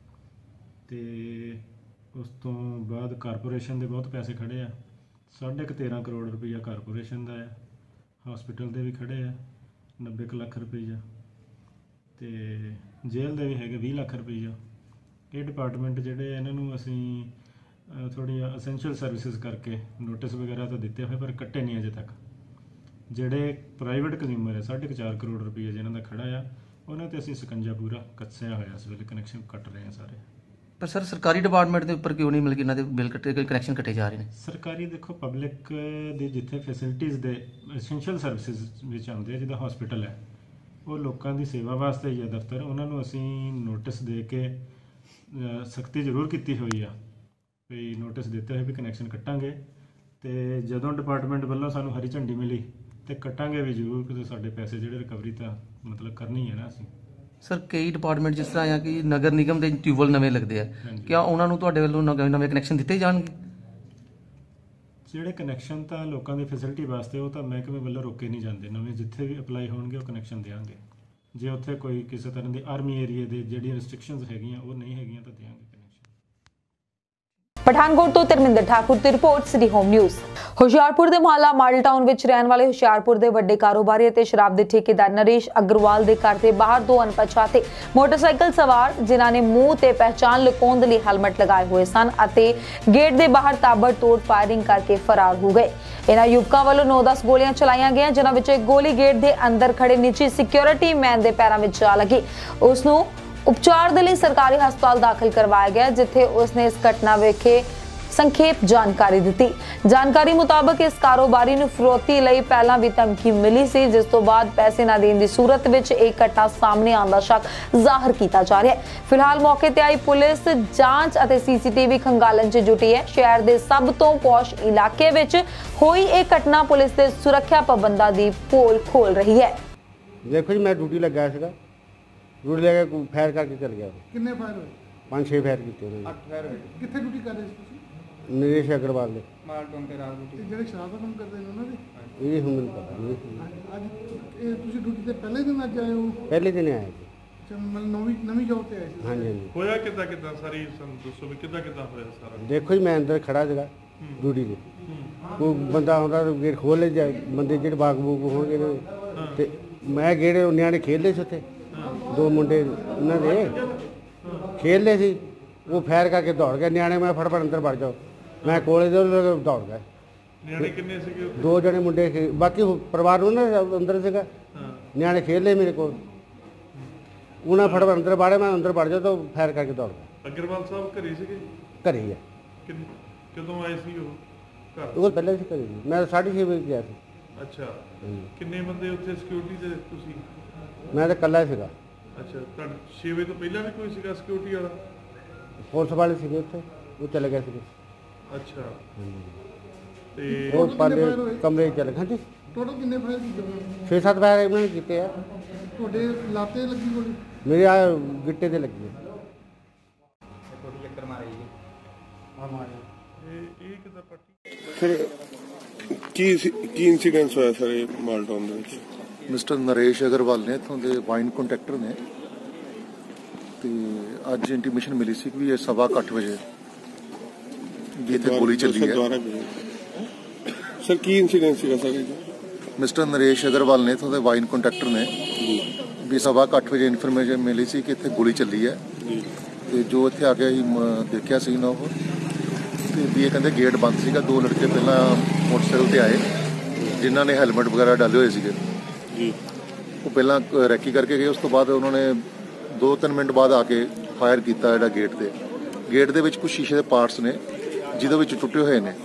ਅਤੇ ਉਸ ਤੋਂ ਬਾਅਦ ਕਾਰਪੋਰੇਸ਼ਨ ਦੇ ਬਹੁਤ ਪੈਸੇ ਖੜ੍ਹੇ ਆ, ਸਾਢੇ ਕੁ ਤੇਰ੍ਹਾਂ ਕਰੋੜ ਰੁਪਈਆ ਕਾਰਪੋਰੇਸ਼ਨ ਦਾ ਆ, ਹਸਪੀਟਲ ਦੇ ਵੀ ਖੜ੍ਹੇ ਆ ਨੱਬੇ ਕੁ ਲੱਖ ਰੁਪਈਆ, ਅਤੇ ਜੇਲ੍ਹ ਦੇ ਵੀ ਹੈਗੇ ਵੀਹ ਲੱਖ ਰੁਪਈਆ। ਇਹ ਡਿਪਾਰਟਮੈਂਟ ਜਿਹੜੇ ਇਹਨਾਂ ਨੂੰ ਅਸੀਂ ਥੋੜ੍ਹੀਆਂ ਅਸੈਂਸ਼ੀਅਲ ਸਰਵਿਸਿਜ਼ ਕਰਕੇ ਨੋਟਿਸ ਵਗੈਰਾ ਤਾਂ ਦਿੱਤੇ ਹੋਏ, ਪਰ ਕੱਟੇ ਨਹੀਂ ਅਜੇ ਤੱਕ। ਜਿਹੜੇ ਪ੍ਰਾਈਵੇਟ ਕੰਜ਼ਿਊਮਰ ਹੈ ਸਾਢੇ ਕੁ ਚਾਰ ਕਰੋੜ ਰੁਪਈਆ ਜਿਹਨਾਂ ਦਾ ਖੜਾ ਆ, ਉਹਨਾਂ 'ਤੇ ਅਸੀਂ ਸਕੰਜਾ ਪੂਰਾ ਕੱਸਿਆ ਹੋਇਆ, ਇਸ ਵੇਲੇ ਕਨੈਕਸ਼ਨ ਕੱਟ ਰਹੇ ਹਾਂ ਸਾਰੇ। ਪਰ ਸਰ ਸਰਕਾਰੀ ਡਿਪਾਰਟਮੈਂਟ ਦੇ ਉੱਪਰ ਕਿਉਂ ਨਹੀਂ ਮਿਲ ਕੇ ਇਹਨਾਂ ਦੇ ਬਿੱਲ ਕੱਟੇ, ਕਨੈਕਸ਼ਨ ਕੱਟੇ ਜਾ ਰਹੇ ਨੇ? ਸਰਕਾਰੀ ਦੇਖੋ ਪਬਲਿਕ ਦੀ ਜਿੱਥੇ ਫੈਸਿਲਿਟੀਜ਼ ਦੇ ਅਸੈਂਸ਼ੀਅਲ ਸਰਵਿਸਿਜ਼ ਵਿੱਚ ਆਉਂਦੇ ਆ, ਜਿੱਦਾਂ ਹਸਪੀਟਲ ਹੈ, ਉਹ ਲੋਕਾਂ ਦੀ ਸੇਵਾ ਵਾਸਤੇ ਹੀ ਹੈ ਦਫ਼ਤਰ, ਉਹਨਾਂ ਨੂੰ ਅਸੀਂ ਨੋਟਿਸ ਦੇ ਕੇ ਸਖਤੀ ਜ਼ਰੂਰ ਕੀਤੀ ਹੋਈ ਆ ਵੀ ਨੋਟਿਸ ਦਿੱਤੇ ਹੋਏ ਵੀ ਕਨੈਕਸ਼ਨ ਕੱਟਾਂਗੇ, ਅਤੇ ਜਦੋਂ ਡਿਪਾਰਟਮੈਂਟ ਵੱਲੋਂ ਸਾਨੂੰ ਹਰੀ ਝੰਡੀ ਮਿਲੀ ਤੇ ਕੱਟਾਂਗੇ ਵੀ ਜ਼ਰੂਰ, ਕਿਉਂਕਿ ਸਾਡੇ ਪੈਸੇ ਜਿਹੜੇ ਰਿਕਵਰੀ ਤਾਂ ਮਤਲਬ ਕਰਨੀ ਹੈ ਨਾ ਅਸੀਂ। ਸਰ ਕਈ ਡਿਪਾਰਟਮੈਂਟ ਜਿਸ ਤਰ੍ਹਾਂ ਆ ਕਿ ਨਗਰ ਨਿਗਮ ਦੇ ਟਿਊਬਵੈੱਲ ਨਵੇਂ ਲੱਗਦੇ ਆ, ਕਿਆ ਉਹਨਾਂ ਨੂੰ ਤੁਹਾਡੇ ਵੱਲੋਂ ਨਵੇਂ ਨਵੇਂ ਕਨੈਕਸ਼ਨ ਦਿੱਤੇ ਜਾਣਗੇ? ਜਿਹੜੇ ਕਨੈਕਸ਼ਨ ਤਾਂ ਲੋਕਾਂ ਦੀ ਫੈਸਿਲਿਟੀ ਵਾਸਤੇ, ਉਹ ਤਾਂ ਮਹਿਕਮੇ ਵੱਲੋਂ ਰੋਕੇ ਨਹੀਂ ਜਾਂਦੇ, ਨਵੇਂ ਜਿੱਥੇ ਵੀ ਅਪਲਾਈ ਹੋਣਗੇ ਉਹ ਕਨੈਕਸ਼ਨ ਦੇਵਾਂਗੇ। ਜੇ ਉੱਥੇ ਕੋਈ ਕਿਸੇ ਤਰ੍ਹਾਂ ਦੀ ਆਰਮੀ ਏਰੀਏ ਦੇ ਜਿਹੜੀਆਂ ਰਿਸਟ੍ਰਿਕਸ਼ਨਸ ਹੈਗੀਆਂ ਉਹ ਨਹੀਂ ਹੈਗੀਆਂ ਤਾਂ ਦੇਵਾਂਗੇ ਕਨੈਕਸ਼ਨ। ਪਠਾਨਕੋਟ ਤੋਂ ਧਰਮਿੰਦਰ ਠਾਕੁਰ ਦੀ report, city home news. Hoshiarpur ਦੇ ਮੁਹੱਲਾ ਮਾਡਲ ਟਾਊਨ ਵਿੱਚ ਰਹਿਣ ਵਾਲੇ ਹੁਸ਼ਿਆਰਪੁਰ ਦੇ ਵੱਡੇ ਕਾਰੋਬਾਰੀ ਅਤੇ ਸ਼ਰਾਬ ਦੇ ਠੇਕੇਦਾਰ ਨਰੇਸ਼ ਅਗਰਵਾਲ ਦੇ ਘਰ ਦੇ ਬਾਹਰ ਦੋ ਅਣਪਛਾਤੇ ਮੋਟਰਸਾਈਕਲ ਸਵਾਰ, ਜਿਨ੍ਹਾਂ ਨੇ ਮੂੰਹ ਤੇ ਪਹਿਚਾਣ ਲੁਕਾਉਣ ਦੇ ਲਈ ਹੈਲਮਟ ਲਗਾਏ ਹੋਏ ਸਨ ਅਤੇ ਗੇਟ ਦੇ ਬਾਹਰ ਤਾਬੜਤੋੜ ਫਾਇਰਿੰਗ ਕਰਕੇ ਫਰਾਰ ਹੋ ਗਏ। ਇਹਨਾਂ ਯੁਵਕਾਂ ਵੱਲੋਂ ਨੌ ਦਸ ਗੋਲੀਆਂ ਚਲਾਈਆਂ ਗਈਆਂ, ਜਿਨ੍ਹਾਂ ਵਿੱਚੋਂ ਇੱਕ ਗੋਲੀ ਗੇਟ ਦੇ ਅੰਦਰ ਖੜੇ ਨਿੱਜੀ ਸਿਕਿਉਰਿਟੀ ਮੈਨ ਦੇ ਪੈਰਾਂ ਵਿੱਚ ਜਾ ਲੱਗੀ। ਉਸ ਨੂੰ ਉਪਚਾਰ ਦੇ ਲਈ ਸਰਕਾਰੀ ਹਸਪਤਾਲ ਦਾਖਲ ਕਰਵਾਇਆ ਗਿਆ, ਜਿੱਥੇ ਉਸਨੇ ਇਸ ਘਟਨਾ ਵੇਖੇ ਸੰਖੇਪ ਜਾਣਕਾਰੀ ਦਿੱਤੀ। ਜਾਣਕਾਰੀ ਮੁਤਾਬਕ ਇਸ ਕਾਰੋਬਾਰੀ ਨੂੰ ਫਿਰੌਤੀ ਲਈ ਪਹਿਲਾਂ ਵੀ ਧਮਕੀ ਮਿਲੀ ਸੀ, ਜਿਸ ਤੋਂ ਬਾਅਦ ਪੈਸੇ ਨਾ ਦੇਣ ਦੀ ਸੂਰਤ ਵਿੱਚ ਇਹ ਘਟਨਾ ਸਾਹਮਣੇ ਆਉਣ ਦਾ ਸ਼ੱਕ ਜ਼ਾਹਰ ਕੀਤਾ ਜਾ ਰਿਹਾ ਹੈ। ਫਿਲਹਾਲ ਮੌਕੇ ਤੇ ਆਈ ਪੁਲਿਸ ਜਾਂਚ ਅਤੇ ਸੀਸੀਟੀਵੀ ਖੰਗਾਲਣ 'ਚ ਜੁਟੀ ਹੈ। ਸ਼ਹਿਰ ਦੇ ਸਭ ਤੋਂ ਪੌਸ਼ ਇਲਾਕੇ ਵਿੱਚ ਹੋਈ ਇਹ ਘਟਨਾ ਪੁਲਿਸ ਦੇ ਸੁਰੱਖਿਆ ਪ੍ਰਬੰਧਾਂ ਦੀ ਪੋਲ ਖੋਲ ਰਹੀ ਹੈ। ਦੇਖੋ ਜੀ, ਮੈਂ ਡਿਊਟੀ ਲੱਗਾ ਸੀਗਾ, ਡਿਊਟੀ ਲੈ ਕੇ ਫਾਇਰ ਕਰਕੇ ਚਲ ਗਿਆ। ਕਿੰਨੇ ਫਾਇਰ ਹੋਏ? ਪੰਜ ਛੇ ਫਾਇਰ ਕੀਤੇ ਉਹਨੇ। ਅੱਠ ਫਾਇਰ ਹੋਏ। ਕਿੱਥੇ ਡਿਊਟੀ ਕਰ ਰਹੇ ਸੀ ਤੁਸੀਂ? ਨਰੇਸ਼ ਅਗਰਵਾਲ ਦੇ ਮਾਲ ਟਾਊਨ ਤੇ ਰਾਤ ਡਿਊਟੀ। ਜਿਹੜੇ ਸ਼ਰਾਬ ਦਾ ਕੰਮ ਕਰਦੇ ਨੇ ਉਹਨਾਂ ਦੇ? ਇਹ ਹੁਣ ਮੈਨੂੰ ਪਤਾ ਨਹੀਂ। ਅੱਜ ਇਹ ਤੁਸੀਂ ਡਿਊਟੀ ਤੇ ਪਹਿਲੇ ਦਿਨ ਅੱਜ ਆਏ ਹੋ? ਪਹਿਲੇ ਦਿਨ ਆਏ ਸੀ। ਅੱਛਾ, ਮਤਲਬ ਨਵੀਂ ਨਵੀਂ ਜੌਬ ਤੇ ਆਏ ਸੀ? ਹਾਂਜੀ ਹਾਂਜੀ। ਹੋਇਆ ਕਿੱਦਾਂ ਕਿੱਦਾਂ ਸਾਰੀ ਸਾਨੂੰ ਦੱਸੋ ਵੀ ਕਿੱਦਾਂ ਕਿੱਦਾਂ ਹੋਇਆ ਸਾਰਾ? ਦੇਖੋ ਜੀ, ਮੈਂ ਅੰਦਰ ਖੜਾ ਸੀਗਾ ਡਿਊਟੀ ਤੇ, ਕੋਈ ਬੰਦਾ ਆਉਂਦਾ ਗੇਟ ਖੋਲ੍ਹ ਲੈ ਜਾ, ਬੰਦੇ ਜਿਹੜੇ ਬਾਗ ਬੂਗ ਹੋਣਗੇ ਤੇ ਮੈਂ ਗੇੜੇ ਨਿਆਣੇ ਖੇਡਦੇ ਸੀ ਉੱਥੇ, ਦੋ ਮੁੰਡੇ ਉਹਨਾਂ ਦੇ ਖੇਡਦੇ ਸੀ, ਉਹ ਫਾਇਰ ਕਰਕੇ ਦੌੜ ਗਏ ਨਿਆਣੇ। ਮੈਂ ਫਟਾਫਟ ਅੰਦਰ ਵੜ ਜਾਓ, ਮੈਂ ਕੋਲੇ ਦੇ ਦੌੜ ਗਏ। ਨਿਆਣੇ ਕਿੰਨੇ ਸੀਗੇ? ਦੋ ਜਣੇ ਮੁੰਡੇ, ਬਾਕੀ ਪਰਿਵਾਰ ਉਹਨਾਂ ਅੰਦਰ ਸੀਗਾ। ਨਿਆਣੇ ਖੇਡਦੇ ਮੇਰੇ ਕੋਲ, ਉਹਨਾਂ ਫਟਾਫਟ ਅੰਦਰ ਵਾੜੇ, ਮੈਂ ਅੰਦਰ ਵੜ ਜਾਓ ਤਾਂ ਫਾਇਰ ਕਰਕੇ ਦੌੜ ਗਏ। ਅਗਰਵਾਲ ਸਾਹਿਬ ਘਰੇ ਸੀਗੇ? ਘਰੇ ਹੀ ਆ। ਕਦੋਂ ਆਏ ਸੀ ਉਹ ਘਰ? ਉਹ ਪਹਿਲਾਂ ਸੀ ਘਰੇ, ਮੈਂ ਸਾਢੇ ਛੇ ਵਜੇ ਗਿਆ ਸੀ। ਅੱਛਾ, ਕਿੰਨੇ ਬੰਦੇ ਉੱਥੇ ਸਿਕਿਉਰਿਟੀ ਦੇ ਤੁਸੀਂ? ਮੈਂ ਤਾਂ ਇਕੱਲਾ ਸੀਗਾ। ਅੱਛਾ, ਤੁਹਾਡੇ ਛੇ ਵਜੇ ਤੋਂ ਪਹਿਲਾਂ ਵੀ ਕੋਈ ਸੀਗਾ ਸਿਕਿਉਰਿਟੀ ਵਾਲਾ? ਪੁਲਿਸ ਵਾਲੇ ਸੀਗੇ ਉੱਥੇ, ਉਹ ਚਲੇ ਗਏ ਸੀਗੇ। ਅੱਛਾ, ਤੇ ਉਹ ਪਾਲੇ ਕਮਰੇ ਚਲੇ ਗਏ। ਹਾਂਜੀ, ਟੋਟਲ ਕਿੰਨੇ ਫਾਇਰ ਕੀਤੇ? ਛੇ ਸੱਤ ਫਾਇਰ ਇਹਨਾਂ ਨੇ ਕੀਤੇ ਆ। ਤੁਹਾਡੇ ਲਾਤੇ ਲੱਗੀ ਗੋਲੀ? ਮੇਰੇ ਆ ਗਿੱਟੇ ਤੇ ਲੱਗੀ ਹੈ। ਤੁਹਾਡੀ ਚੱਕਰ ਮਾਰੀ ਜੀ? ਹਾਂ ਮਾਰੀ। ਇਹ ਇਹ ਕਿਦਾਂ ਪੱਟੀ? ਸਰ ਕੀ ਕੀ ਇਨਸੀਡੈਂਸ ਹੋਇਆ ਸਰ ਇਹ ਮਾਲ ਟਾਊਨ ਦੇ ਵਿੱਚ? ਮਿਸਟਰ ਨਰੇਸ਼ ਅਗਰਵਾਲ ਨੇ ਇੱਥੋਂ ਦੇ ਵਾਈਨ ਕੰਟਰੈਕਟਰ ਨੇ, ਤੇ ਅੱਜ ਇੰਟੀਮੇਸ਼ਨ ਮਿਲੀ ਸੀ ਕਿ ਇਹ ਸਵਾ ਅੱਠ ਵਜੇ ਵੀ ਇੱਥੇ ਗੋਲੀ ਚੱਲੀ ਹੈ। ਸਰ ਕੀ ਇਨਸੀਡੈਂਸ ਸੀਗਾ ਸਰ? ਮਿਸਟਰ ਨਰੇਸ਼ ਅਗਰਵਾਲ ਨੇ ਇੱਥੋਂ ਦੇ ਵਾਈਨ ਕੰਟਰੈਕਟਰ ਨੇ ਵੀ ਸਵਾ ਅੱਠ ਵਜੇ ਇਨਫੋਰਮੇਸ਼ਨ ਮਿਲੀ ਸੀ ਕਿ ਇੱਥੇ ਗੋਲੀ ਚੱਲੀ ਹੈ, ਤੇ ਜੋ ਇੱਥੇ ਆ ਕੇ ਅਸੀਂ ਮ- ਦੇਖਿਆ ਸੀ ਨਾ ਉਹ ਤੇ ਵੀ ਇਹ ਕਹਿੰਦੇ ਗੇਟ ਬੰਦ ਸੀਗਾ। ਦੋ ਲੜਕੇ ਪਹਿਲਾਂ ਮੋਟਰਸਾਈਕਲ ਤੇ ਆਏ ਜਿਨ੍ਹਾਂ ਨੇ ਹੈਲਮਟ ਵਗੈਰਾ ਡਾਲੇ ਹੋਏ ਸੀਗੇ ਜੀ। ਉਹ ਪਹਿਲਾਂ ਰੈਕੀ ਕਰਕੇ ਗਏ, ਉਸ ਤੋਂ ਬਾਅਦ ਉਹਨਾਂ ਨੇ ਦੋ ਤਿੰਨ ਮਿੰਟ ਬਾਅਦ ਆ ਕੇ ਫਾਇਰ ਕੀਤਾ ਜਿਹੜਾ ਗੇਟ ਤੇ। ਗੇਟ ਦੇ ਵਿੱਚ ਕੁਝ ਸ਼ੀਸ਼ੇ ਦੇ ਪਾਰਟਸ ਨੇ ਜਿਹਦੇ ਵਿੱਚ ਟੁੱਟੇ ਹੋਏ ਨੇ।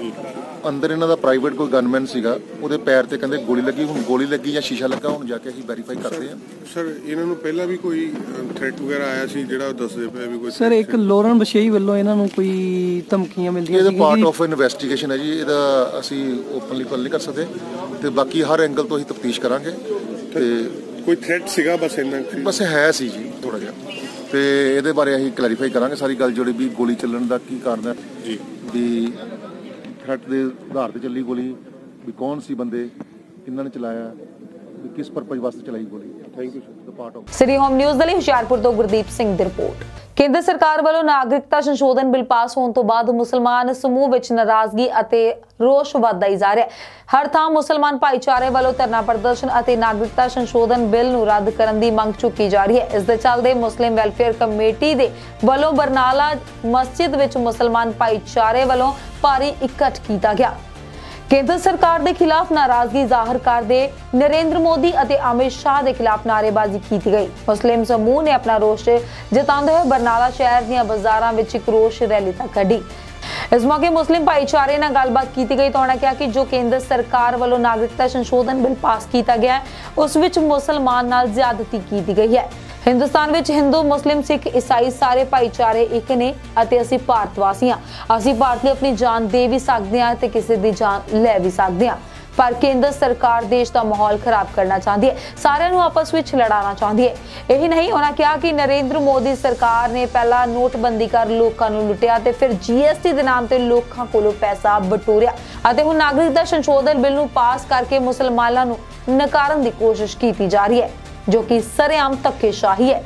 ਅੰਦਰ ਇਹਨਾਂ ਦਾ ਪ੍ਰਾਈਵੇਟ ਕੋਈ ਗਨਮੈਨ ਸੀਗਾ, ਉਹਦੇ ਪੈਰ ਤੇ ਕਹਿੰਦੇ ਗੋਲੀ ਲੱਗੀ। ਹੁਣ ਗੋਲੀ ਲੱਗੀ ਜਾਂ ਸ਼ੀਸ਼ਾ ਲੱਗਾ ਹੁਣ ਜਾ ਕੇ ਅਸੀਂ ਵੈਰੀਫਾਈ ਕਰਦੇ ਹਾਂ। ਸਰ ਇਹਨਾਂ ਨੂੰ ਪਹਿਲਾਂ ਵੀ ਕੋਈ ਥ੍ਰੈਟ ਵਗੈਰਾ ਆਇਆ ਸੀ ਜਿਹੜਾ ਦੱਸਦੇ ਪਏ ਵੀ ਕੋਈ? ਸਰ ਇੱਕ ਲੋਰਨ ਬਸ਼ੇਈ ਵੱਲੋਂ ਇਹਨਾਂ ਨੂੰ ਕੋਈ ਧਮਕੀਆਂ ਮਿਲਦੀਆਂ ਸੀ? ਇਹਦਾ ਪਾਰਟ ਆਫ ਇਨਵੈਸਟੀਗੇਸ਼ਨ ਹੈ ਜੀ, ਇਹਦਾ ਅਸੀਂ ਓਪਨਲੀ ਗੱਲ ਨਹੀਂ ਕਰ ਸਕਦੇ ਤੇ ਬਾਕੀ ਹਰ ਐਂਗਲ ਤੋਂ ਅਸੀਂ ਤਫਤੀਸ਼ ਕਰਾਂਗੇ। ਤੇ ਕੋਈ ਥ੍ਰੈਟ ਸੀਗਾ ਬਸ ਇੰਨਾ? ਬਸ ਹੈ ਸੀ ਜੀ ਥੋੜਾ ਜਿਹਾ, ਤੇ ਇਹਦੇ ਬਾਰੇ ਅਸੀਂ ਕਲੈਰੀਫਾਈ ਕਰਾਂਗੇ ਸਾਰੀ ਗੱਲ ਜਿਹੜੀ ਵੀ ਗੋਲੀ ਚੱਲਣ ਦਾ ਕੀ ਕਾਰਨ ਹੈ ਜੀ, ਵੀ ਥ੍ਰੈਟ ਦੇ ਆਧਾਰ ਤੇ ਚੱਲੀ ਗੋਲੀ, ਵੀ ਕੌਣ ਸੀ ਬੰਦੇ, ਕਿਹਨਾਂ ਨੇ ਚਲਾਇਆ, ਵੀ ਕਿਸ ਪਰਪਸ ਵਾਸਤੇ ਚਲਾਈ ਗੋਲੀ। Thank you sir. Part of city home news ਦੇ ਲਈ ਹੁਸ਼ਿਆਰਪੁਰ ਤੋਂ ਗੁਰਦੀਪ ਸਿੰਘ ਦੀ ਰਿਪੋਰਟ। ਕੇਂਦਰ ਸਰਕਾਰ ਵੱਲੋਂ ਨਾਗਰਿਕਤਾ ਸੰਸ਼ੋਧਨ ਬਿੱਲ ਪਾਸ ਹੋਣ ਤੋਂ ਬਾਅਦ ਮੁਸਲਮਾਨ ਸਮੂਹ ਵਿੱਚ ਨਾਰਾਜ਼ਗੀ ਅਤੇ ਰੋਸ ਵੱਧਦਾ ਹੀ ਜਾ ਰਿਹਾ ਹੈ। ਹਰ ਥਾਂ ਮੁਸਲਮਾਨ ਭਾਈਚਾਰੇ ਵੱਲੋਂ ਧਰਨਾ ਪ੍ਰਦਰਸ਼ਨ ਅਤੇ ਨਾਗਰਿਕਤਾ ਸੰਸ਼ੋਧਨ ਬਿੱਲ ਨੂੰ ਰੱਦ ਕਰਨ ਦੀ ਮੰਗ ਚੁੱਕੀ ਜਾ ਰਹੀ ਹੈ। ਇਸ ਦੇ ਚੱਲਦੇ ਮੁਸਲਿਮ ਵੈਲਫੇਅਰ ਕਮੇਟੀ ਦੇ ਵੱਲੋਂ ਬਰਨਾਲਾ ਮਸਜਿਦ ਵਿੱਚ ਮੁਸਲਮਾਨ ਭਾਈਚਾਰੇ ਵੱਲੋਂ ਭਾਰੀ ਇਕੱਠ ਕੀਤਾ ਗਿਆ। ਕੇਂਦਰ ਸਰਕਾਰ ਦੇ ਖਿਲਾਫ ਨਾਰਾਜ਼ਗੀ ਜ਼ਾਹਰ ਕਰਦੇ ਨਰਿੰਦਰ ਮੋਦੀ ਅਤੇ ਅਮਿਤ ਸ਼ਾਹ ਦੇ ਖਿਲਾਫ ਨਾਅਰੇਬਾਜ਼ੀ ਕੀਤੀ ਗਈ। ਮੁਸਲਿਮ ਸਮੂਹ ਨੇ ਆਪਣਾ ਰੋਸ ਜਤਾਉਂਦੇ ਹੋਏ ਬਰਨਾਲਾ ਸ਼ਹਿਰ ਦੀਆਂ ਬਾਜ਼ਾਰਾਂ ਵਿੱਚ ਇੱਕ ਰੋਸ ਰੈਲੀ ਤੱਕ ਕੱਢੀ। ਇਸ ਮੌਕੇ ਮੁਸਲਿਮ ਭਾਈਚਾਰੇ ਨਾਲ ਗੱਲਬਾਤ ਕੀਤੀ ਗਈ ਤਾਂ ਉਹਨਾਂ ਕਿਹਾ ਕਿ ਜੋ ਕੇਂਦਰ ਸਰਕਾਰ ਵੱਲੋਂ ਨਾਗਰਿਕਤਾ ਸੰਸ਼ੋਧਨ ਬਿੱਲ ਪਾਸ ਕੀਤਾ ਗਿਆ ਉਸ ਵਿੱਚ ਮੁਸਲਮਾਨ ਨਾਲ ਜ਼ਿਆਦਤੀ ਕੀਤੀ ਗਈ ਹੈ। ਹਿੰਦੁਸਤਾਨ ਵਿੱਚ ਹਿੰਦੂ, ਮੁਸਲਿਮ, ਸਿੱਖ, ਈਸਾਈ ਸਾਰੇ ਭਾਈਚਾਰੇ ਇੱਕ ਨੇ ਅਤੇ ਅਸੀਂ ਭਾਰਤ ਵਾਸੀ ਹਾਂ। ਅਸੀਂ ਭਾਰਤ ਲਈ ਆਪਣੀ ਜਾਨ ਦੇ ਵੀ ਸਕਦੇ ਹਾਂ ਤੇ ਕਿਸੇ ਦੀ ਜਾਨ ਲੈ ਵੀ ਸਕਦੇ ਹਾਂ, ਪਰ ਕੇਂਦਰ ਸਰਕਾਰ ਦੇਸ਼ ਦਾ ਮਾਹੌਲ ਖਰਾਬ ਕਰਨਾ ਚਾਹੁੰਦੀ ਹੈ, ਸਾਰਿਆਂ ਨੂੰ ਆਪਸ ਵਿੱਚ ਲੜਾਉਣਾ ਚਾਹੁੰਦੀ ਹੈ। ਇਹੀ ਨਹੀਂ, ਉਹਨਾਂ ਕਿਹਾ ਕਿ ਨਰਿੰਦਰ ਮੋਦੀ ਸਰਕਾਰ ਨੇ ਪਹਿਲਾਂ ਨੋਟਬੰਦੀ ਕਰ ਲੋਕਾਂ ਨੂੰ ਲੁੱਟਿਆ ਤੇ ਫਿਰ ਜੀਐਸਟੀ ਦੇ ਨਾਮ ਤੇ ਲੋਕਾਂ ਕੋਲੋਂ ਪੈਸਾ ਬਟੋਰਿਆ ਅਤੇ ਹੁਣ ਨਾਗਰਿਕਤਾ ਸੰਸ਼ੋਧਨ ਬਿੱਲ ਨੂੰ ਪਾਸ ਕਰਕੇ ਮੁਸਲਮਾਨਾਂ ਨੂੰ ਨਕਾਰਨ ਦੀ ਕੋਸ਼ਿਸ਼ ਕੀਤੀ ਜਾ ਰਹੀ है, जो कि सरेआम धक्केशाही है।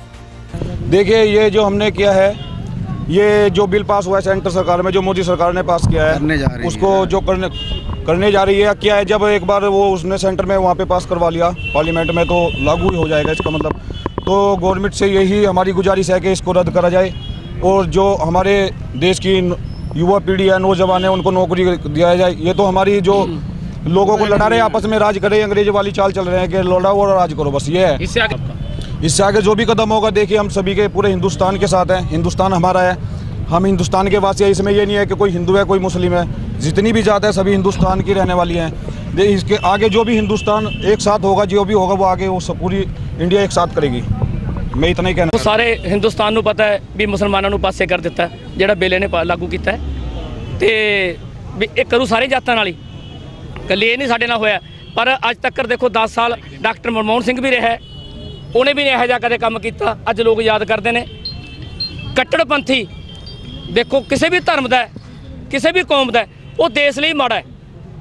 देखिए, ये जो हमने किया है, ये जो बिल पास हुआ है सेंटर सरकार में, जो मोदी सरकार ने पास किया है, उसको जो करने करने जा रही है क्या है, जब एक बार वो उसने सेंटर में वहाँ पे पास करवा लिया पार्लियामेंट में तो लागू ही हो जाएगा इसका मतलब। तो गवर्नमेंट से यही हमारी गुजारिश है कि इसको रद्द करा जाए और जो हमारे देश की युवा पीढ़ी है, नौजवान है, उनको नौकरी दिया जाए। ये तो हमारी जो लोगों को लड़ा रहे हैं, आपस में राज करे, अंग्रेजी वाली चाल चल रहे हैं कि लड़ाओ और राज करो, बस ये है। इससे आगे इससे आगे जो भी कदम होगा देखिए हम सभी के पूरे हिंदुस्तान के साथ हैं। हिंदुस्तान हमारा है, हम हिंदुस्तान के वासी हैं। इसमें ये नहीं है कि कोई हिंदू है कोई मुस्लिम है, जितनी भी जात है सभी हिंदुस्तान की रहने वाली हैं। इसके आगे जो भी हिंदुस्तान एक साथ होगा, जो भी होगा वो आगे वो सब पूरी इंडिया एक साथ करेगी। मैं इतना ही कहना। सारे हिंदुस्तान को पता है भी मुसलमानों को पासे कर दिता है ਜਿਹੜਾ ਬਿੱਲ ਨੇ लागू किया ਤੇ ਵੀ ਇਹ ਕਰੂ ਸਾਰੇ ਜਾਤਾਂ ਨਾਲ ਹੀ, ਕੱਲੇ ਇਹ ਨਹੀਂ ਸਾਡੇ ਨਾਲ ਹੋਇਆ। ਪਰ ਅੱਜ ਤੱਕ ਦੇਖੋ ਦਸ ਸਾਲ ਡਾਕਟਰ ਮਨਮੋਹਨ ਸਿੰਘ ਵੀ ਰਿਹਾ, ਉਹਨੇ ਵੀ ਨਹੀਂ ਇਹੋ ਜਿਹਾ ਕਦੇ ਕੰਮ ਕੀਤਾ। ਅੱਜ ਲੋਕ ਯਾਦ ਕਰਦੇ ਨੇ। ਕੱਟੜਪੰਥੀ ਦੇਖੋ ਕਿਸੇ ਵੀ ਧਰਮ ਦਾ ਕਿਸੇ ਵੀ ਕੌਮ ਦਾ ਉਹ ਦੇਸ਼ ਲਈ ਮਾੜਾ ਹੈ।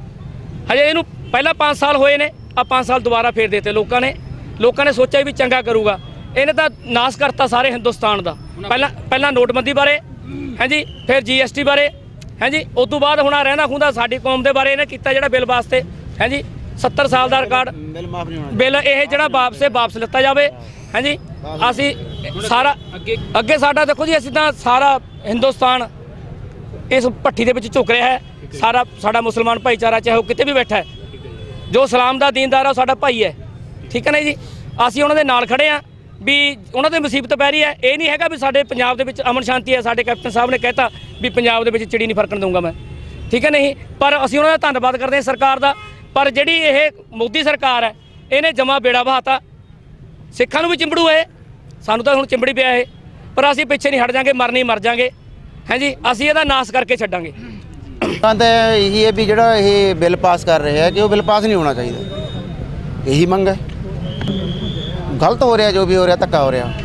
ਹਜੇ ਇਹਨੂੰ ਪਹਿਲਾਂ ਪੰਜ ਸਾਲ ਹੋਏ ਨੇ, ਆ ਪੰਜ ਸਾਲ ਦੁਬਾਰਾ ਫੇਰ ਦੇਤੇ ਲੋਕਾਂ ਨੇ। ਲੋਕਾਂ ਨੇ ਸੋਚਿਆ ਵੀ ਚੰਗਾ ਕਰੂਗਾ, ਇਹਨੇ ਤਾਂ ਨਾਸ ਕਰਤਾ ਸਾਰੇ ਹਿੰਦੁਸਤਾਨ ਦਾ। ਪਹਿਲਾਂ ਪਹਿਲਾਂ ਨੋਟਬੰਦੀ ਬਾਰੇ ਹੈ ਜੀ, ਫਿਰ ਜੀਐਸਟੀ ਬਾਰੇ ਹੈ ਜੀ, ਉਸ ਤੋਂ ਬਾਅਦ ਹੁਣ ਆ ਰਹਿੰਦਾ ਖੁੰਦਾ ਸਾਡੀ ਕੌਮ ਦੇ ਬਾਰੇ ਇਹਨੇ ਕੀਤਾ ਜਿਹੜਾ ਬਿੱਲ ਵਾਸਤੇ ਹੈ ਜੀ। ਸੱਤਰ ਸਾਲ ਦਾ ਰਿਕਾਰਡ ਬਿੱਲ ਇਹ ਜਿਹੜਾ ਵਾਪਸ ਵਾਪਸ ਲਿੱਤਾ ਜਾਵੇ ਹੈ ਜੀ। ਅਸੀਂ ਸਾਰਾ ਅੱਗੇ ਸਾਡਾ ਦੇਖੋ ਜੀ, ਅਸੀਂ ਤਾਂ ਸਾਰਾ ਹਿੰਦੁਸਤਾਨ ਇਸ ਭੱਠੀ ਦੇ ਵਿੱਚ ਝੁਕ ਰਿਹਾ ਹੈ। ਸਾਰਾ ਸਾਡਾ ਮੁਸਲਮਾਨ ਭਾਈਚਾਰਾ ਚਾਹੇ ਉਹ ਕਿਤੇ ਵੀ ਬੈਠਾ ਹੈ, ਜੋ ਇਸਲਾਮ ਦਾ ਦੀਨਦਾਰ ਆ ਉਹ ਸਾਡਾ ਭਾਈ ਹੈ, ਠੀਕ ਹੈ ਨਾ ਜੀ। ਅਸੀਂ ਉਹਨਾਂ ਦੇ ਨਾਲ ਖੜੇ ਹਾਂ ਵੀ ਉਹਨਾਂ ਦੇ ਮੁਸੀਬਤ ਪੈ ਰਹੀ ਹੈ। ਇਹ ਨਹੀਂ ਹੈਗਾ ਵੀ ਸਾਡੇ ਪੰਜਾਬ ਦੇ ਵਿੱਚ ਅਮਨ ਸ਼ਾਂਤੀ ਹੈ। ਸਾਡੇ ਕੈਪਟਨ ਸਾਹਿਬ ਨੇ ਕਹਿਤਾ ਵੀ ਪੰਜਾਬ ਦੇ ਵਿੱਚ ਚਿੜੀ ਨਹੀਂ ਫਰਕਣ ਦਊਂਗਾ ਮੈਂ, ਠੀਕ ਹੈ ਨਹੀਂ। ਪਰ ਅਸੀਂ ਉਹਨਾਂ ਦਾ ਧੰਨਵਾਦ ਕਰਦੇ ਹਾਂ ਸਰਕਾਰ ਦਾ। ਪਰ ਜਿਹੜੀ ਇਹ ਮੋਦੀ ਸਰਕਾਰ ਹੈ ਇਹਨੇ ਜਮਾ ਬੇੜਾ ਬਹਾਤਾ। ਸਿੱਖਾਂ ਨੂੰ ਵੀ ਚਿੰਬੜੂ ਹੈ, ਸਾਨੂੰ ਤਾਂ ਹੁਣ ਚਿੰਬੜੀ ਪਿਆ ਇਹ, ਪਰ ਅਸੀਂ ਪਿੱਛੇ ਨਹੀਂ ਹਟ ਜਾਾਂਗੇ, ਮਰਨੀ ਮਰ ਜਾਾਂਗੇ ਹੈ ਜੀ। ਅਸੀਂ ਇਹਦਾ ਨਾਸ ਕਰਕੇ ਛੱਡਾਂਗੇ। ਤਾਂ ਇਹੀ ਹੈ ਵੀ ਜਿਹੜਾ ਇਹ ਬਿੱਲ ਪਾਸ ਕਰ ਰਹੇ ਹੈ ਕਿ ਉਹ ਬਿੱਲ ਪਾਸ ਨਹੀਂ ਹੋਣਾ ਚਾਹੀਦਾ, ਇਹੀ ਮੰਗ ਹੈ। ਗਲਤ ਹੋ ਰਿਹਾ, ਜੋ ਵੀ ਹੋ ਰਿਹਾ ਧੱਕਾ ਹੋ ਰਿਹਾ।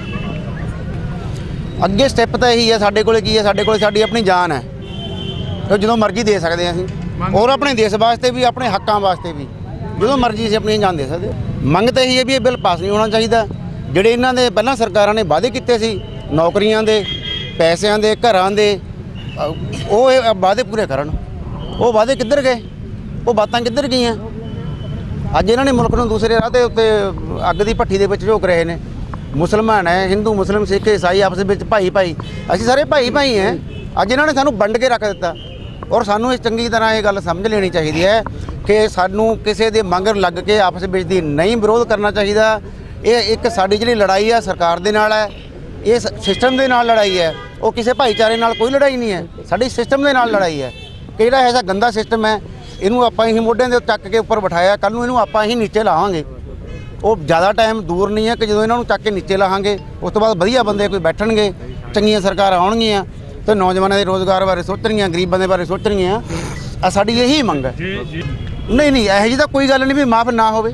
ਅੱਗੇ ਸਟੈਪ ਤਾਂ ਇਹੀ ਹੈ। ਸਾਡੇ ਕੋਲ ਕੀ ਹੈ, ਸਾਡੇ ਕੋਲ ਸਾਡੀ ਆਪਣੀ ਜਾਨ ਹੈ, ਉਹ ਜਦੋਂ ਮਰਜ਼ੀ ਦੇ ਸਕਦੇ ਹਾਂ ਅਸੀਂ, ਔਰ ਆਪਣੇ ਦੇਸ਼ ਵਾਸਤੇ ਵੀ ਆਪਣੇ ਹੱਕਾਂ ਵਾਸਤੇ ਵੀ ਜਦੋਂ ਮਰਜ਼ੀ ਅਸੀਂ ਆਪਣੀ ਜਾਨ ਦੇ ਸਕਦੇ। ਮੰਗ ਤਾਂ ਇਹੀ ਹੈ ਵੀ ਇਹ ਬਿੱਲ ਪਾਸ ਨਹੀਂ ਹੋਣਾ ਚਾਹੀਦਾ। ਜਿਹੜੇ ਇਹਨਾਂ ਦੇ ਪਹਿਲਾਂ ਸਰਕਾਰਾਂ ਨੇ ਵਾਅਦੇ ਕੀਤੇ ਸੀ ਨੌਕਰੀਆਂ ਦੇ, ਪੈਸਿਆਂ ਦੇ, ਘਰਾਂ ਦੇ, ਉਹ ਇਹ ਵਾਅਦੇ ਪੂਰੇ ਕਰਨ। ਉਹ ਵਾਅਦੇ ਕਿੱਧਰ ਗਏ, ਉਹ ਬਾਤਾਂ ਕਿੱਧਰ ਗਈਆਂ। ਅੱਜ ਇਹਨਾਂ ਨੇ ਮੁਲਕ ਨੂੰ ਦੂਸਰੇ ਰਾਹ ਦੇ ਉੱਤੇ ਅੱਗ ਦੀ ਭੱਠੀ ਦੇ ਵਿੱਚ ਝੋਕ ਰਹੇ ਨੇ। ਮੁਸਲਮਾਨ ਹੈ, ਹਿੰਦੂ ਮੁਸਲਿਮ ਸਿੱਖ ਈਸਾਈ ਆਪਸ ਵਿੱਚ ਭਾਈ ਭਾਈ, ਅਸੀਂ ਸਾਰੇ ਭਾਈ ਭਾਈ ਹੈ। ਅੱਜ ਇਹਨਾਂ ਨੇ ਸਾਨੂੰ ਵੰਡ ਕੇ ਰੱਖ ਦਿੱਤਾ ਔਰ ਸਾਨੂੰ ਇਹ ਚੰਗੀ ਤਰ੍ਹਾਂ ਇਹ ਗੱਲ ਸਮਝ ਲੈਣੀ ਚਾਹੀਦੀ ਹੈ ਕਿ ਸਾਨੂੰ ਕਿਸੇ ਦੇ ਮੰਗਰ ਲੱਗ ਕੇ ਆਪਸ ਵਿੱਚ ਦੀ ਨਹੀਂ ਵਿਰੋਧ ਕਰਨਾ ਚਾਹੀਦਾ। ਇਹ ਇੱਕ ਸਾਡੀ ਜਿਹੜੀ ਲੜਾਈ ਹੈ ਸਰਕਾਰ ਦੇ ਨਾਲ ਹੈ, ਇਹ ਸਿਸਟਮ ਦੇ ਨਾਲ ਲੜਾਈ ਹੈ, ਉਹ ਕਿਸੇ ਭਾਈਚਾਰੇ ਨਾਲ ਕੋਈ ਲੜਾਈ ਨਹੀਂ ਹੈ, ਸਾਡੀ ਸਿਸਟਮ ਦੇ ਨਾਲ ਲੜਾਈ ਹੈ। ਕਿ ਜਿਹੜਾ ਐਸਾ ਗੰਦਾ ਸਿਸਟਮ ਹੈ ਇਹਨੂੰ ਆਪਾਂ ਹੀ ਮੋਢਿਆਂ ਦੇ ਚੱਕ ਕੇ ਉੱਪਰ ਬਿਠਾਇਆ, ਕੱਲ੍ਹ ਨੂੰ ਇਹਨੂੰ ਆਪਾਂ ਹੀ ਨੀਚੇ ਲਾਵਾਂਗੇ। ਉਹ ਜ਼ਿਆਦਾ ਟਾਈਮ ਦੂਰ ਨਹੀਂ ਹੈ ਕਿ ਜਦੋਂ ਇਹਨਾਂ ਨੂੰ ਚੱਕ ਕੇ ਨੀਚੇ ਲਾਹਾਂਗੇ ਉਸ ਤੋਂ ਬਾਅਦ ਵਧੀਆ ਬੰਦੇ ਕੋਈ ਬੈਠਣਗੇ, ਚੰਗੀਆਂ ਸਰਕਾਰਾਂ ਆਉਣਗੀਆਂ ਤੇ ਨੌਜਵਾਨਾਂ ਦੇ ਰੋਜ਼ਗਾਰ ਬਾਰੇ ਸੋਚਣਗੀਆਂ, ਗਰੀਬ ਬੰਦੇ ਬਾਰੇ ਸੋਚਣਗੀਆਂ। ਆ ਸਾਡੀ ਇਹੀ ਮੰਗ ਹੈ। ਨਹੀਂ ਨਹੀਂ ਇਹੋ ਜਿਹੀ ਤਾਂ ਕੋਈ ਗੱਲ ਨਹੀਂ ਵੀ ਮਾਫ ਨਾ ਹੋਵੇ।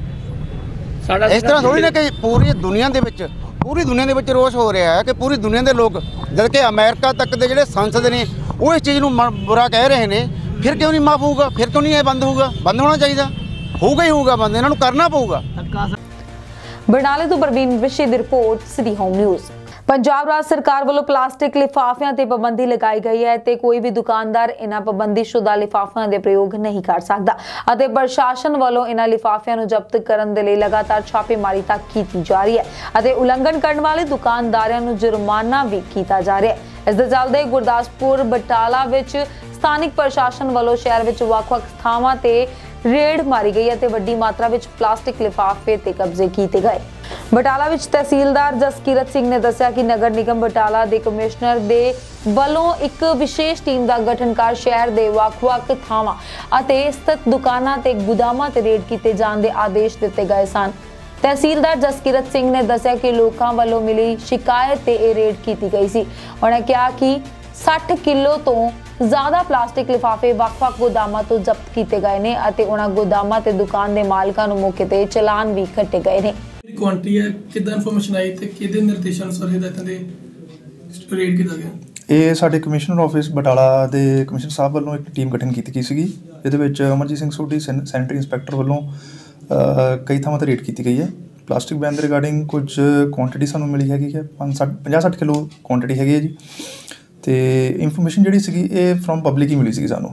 ਇਸ ਤਰ੍ਹਾਂ ਥੋੜ੍ਹੀ ਨਾ ਕਿ ਪੂਰੀ ਦੁਨੀਆ ਦੇ ਵਿੱਚ ਪੂਰੀ ਦੁਨੀਆ ਦੇ ਵਿੱਚ ਰੋਸ ਹੋ ਰਿਹਾ ਹੈ ਕਿ ਪੂਰੀ ਦੁਨੀਆ ਦੇ ਲੋਕ, ਜਦ ਕਿ ਅਮਰੀਕਾ ਤੱਕ ਦੇ ਜਿਹੜੇ ਸੰਸਦ ਨੇ ਉਹ ਇਸ ਚੀਜ਼ ਨੂੰ ਬੁਰਾ ਕਹਿ ਰਹੇ ਨੇ, ਫਿਰ ਕਿਉਂ ਨਹੀਂ ਮਾਫ ਹੋਊਗਾ? ਫਿਰ ਕਿਉਂ ਨਹੀਂ ਇਹ ਬੰਦ ਹੋਊਗਾ? ਬੰਦ ਹੋਣਾ ਚਾਹੀਦਾ, ਹੋਊਗਾ ਹੀ ਹੋਊਗਾ ਬੰਦ, ਇਹਨਾਂ ਨੂੰ ਕਰਨਾ ਪਊਗਾ। ਬਰਨਾਲੇ ਤੋਂ ਪ੍ਰਵੀਨ ਵਿਸ਼ੇ ਦੀ report, city home news. Punjab ਰਾਜ ਸਰਕਾਰ ਵੱਲੋਂ ਪਲਾਸਟਿਕ ਲਿਫਾਫਿਆਂ ਤੇ ਪਾਬੰਦੀ ਲਗਾਈ ਗਈ ਹੈ ਤੇ ਕੋਈ ਵੀ ਦੁਕਾਨਦਾਰ ਇਹਨਾਂ ਪਾਬੰਦੀਸ਼ੁਦਾ ਲਿਫਾਫਿਆਂ ਦੇ ਪ੍ਰਯੋਗ ਨਹੀਂ ਕਰ ਸਕਦਾ ਅਤੇ ਪ੍ਰਸ਼ਾਸਨ ਵੱਲੋਂ ਇਹਨਾਂ ਲਿਫਾਫਿਆਂ ਨੂੰ ਜ਼ਬਤ ਕਰਨ ਦੇ ਲਈ ਲਗਾਤਾਰ ਛਾਪੇਮਾਰੀ ਤੱਕ ਕੀਤੀ ਜਾ ਰਹੀ ਹੈ ਅਤੇ ਉਲੰਘਣ ਕਰਨ ਵਾਲੇ ਦੁਕਾਨਦਾਰਾਂ ਨੂੰ ਜੁਰਮਾਨਾ ਵੀ ਕੀਤਾ ਜਾ ਰਿਹਾ ਹੈ। ਇਸ ਦੇ ਚੱਲਦੇ ਗੁਰਦਾਸਪੁਰ ਬਟਾਲਾ ਵਿੱਚ ਸਥਾਨਿਕ ਪ੍ਰਸ਼ਾਸਨ ਵੱਲੋਂ ਸ਼ਹਿਰ ਵਿੱਚ ਵੱਖ-ਵੱਖ ਥਾਵਾਂ ਤੇ ਰੇਡ ਮਾਰੀ ਗਈ ਅਤੇ ਵੱਡੀ ਮਾਤਰਾ ਵਿੱਚ ਪਲਾਸਟਿਕ ਲਿਫਾਫੇ ਤੇ ਕਬਜ਼ੇ ਕੀਤੇ ਗਏ। ਬਟਾਲਾ ਵਿੱਚ ਤਹਿਸੀਲਦਾਰ ਜਸਕੀਰਤ ਸਿੰਘ ਨੇ ਦੱਸਿਆ ਕਿ ਨਗਰ ਨਿਗਮ ਬਟਾਲਾ ਦੇ ਕਮਿਸ਼ਨਰ ਦੇ ਵੱਲੋਂ ਇੱਕ ਵਿਸ਼ੇਸ਼ ਟੀਮ ਦਾ ਗਠਨ ਕਰ ਸ਼ਹਿਰ ਦੇ ਵੱਖ-ਵੱਖ ਥਾਵਾਂ ਅਤੇ ਸਥਿਤ ਦੁਕਾਨਾਂ ਤੇ ਗੁਦਾਮਾਂ ਤੇ ਰੇਡ ਕੀਤੇ ਜਾਣ ਦੇ ਆਦੇਸ਼ ਦਿੱਤੇ ਗਏ ਸਨ। ਤਹਿਸੀਲਦਾਰ ਜਸਕੀਰਤ ਸਿੰਘ ਨੇ ਦੱਸਿਆ ਕਿ ਲੋਕਾਂ ਵੱਲੋਂ ਮਿਲੀ ਸ਼ਿਕਾਇਤ ਤੇ ਇਹ ਰੇਡ ਕੀਤੀ ਗਈ ਸੀ। ਉਹਨਾਂ ਕਿਹਾ ਕਿ ਸੱਠ ਕਿਲੋ ਤੋਂ ਜ਼ਿਆਦਾ ਪਲਾਸਟਿਕ ਲਿਫਾਫੇ ਵੱਖ-ਵੱਖ ਗੋਦਾਮਾਂ ਤੋਂ ਜ਼ਬਤ ਕੀਤੇ ਗਏ ਨੇ ਅਤੇ ਉਹਨਾਂ ਗੋਦਾਮਾਂ ਤੇ ਦੁਕਾਨ ਦੇ ਮਾਲਕਾਂ ਨੂੰ ਮੌਕੇ ਤੇ ਚਲਾਨ ਵੀ ਕੱਟੇ ਗਏ ਨੇ। ਕੁਆਂਟੀ ਹੈ ਕਿੱਦਾਂ ਇਨਫੋਰਮੇਸ਼ਨ ਆਈ ਤੇ ਕਿਹਦੇ ਨਿਰਦੇਸ਼ਾਂ ਅਨੁਸਾਰ ਹਦਾਇਤਾਂ ਦੇ ਰੇਡ ਕੀਤਾ ਗਿਆ? ਇਹ ਸਾਡੇ ਕਮਿਸ਼ਨਰ ਆਫਿਸ ਬਟਾਲਾ ਦੇ ਕਮਿਸ਼ਨਰ ਸਾਹਿਬ ਵੱਲੋਂ ਇੱਕ ਟੀਮ ਗਠਨ ਕੀਤੀ ਗਈ ਸੀਗੀ। ਇਹਦੇ ਵਿੱਚ ਅਮਰਜੀਤ ਸਿੰਘ ਸੋਢੀ ਸੈਨੇਟਰੀ ਇੰਸਪੈਕਟਰ ਵੱਲੋਂ ਕਈ ਥਾਵਾਂ ਤੇ ਰੇਡ ਕੀਤੀ ਗਈ ਹੈ। ਪਲਾਸਟਿਕ ਬੈਨ ਦੇ ਰਿਗਾਰਡਿੰਗ ਕੁਝ ਕੁਆਂਟਿਟੀ ਸਾਨੂੰ ਮਿਲੀ ਹੈਗੀ ਹੈ, ਪੰਜ ਸੱਠ ਪੰਜਾਹ ਸੱਠ ਕਿਲੋ ਕੁਆਂਟਿਟੀ ਹੈਗੀ ਹੈ ਜੀ। ਤੇ ਇਨਫੋਰਮੇਸ਼ਨ ਜਿਹੜੀ ਸੀਗੀ ਇਹ ਫਰੋਮ ਪਬਲਿਕ ਹੀ ਮਿਲੀ ਸੀਗੀ ਸਾਨੂੰ।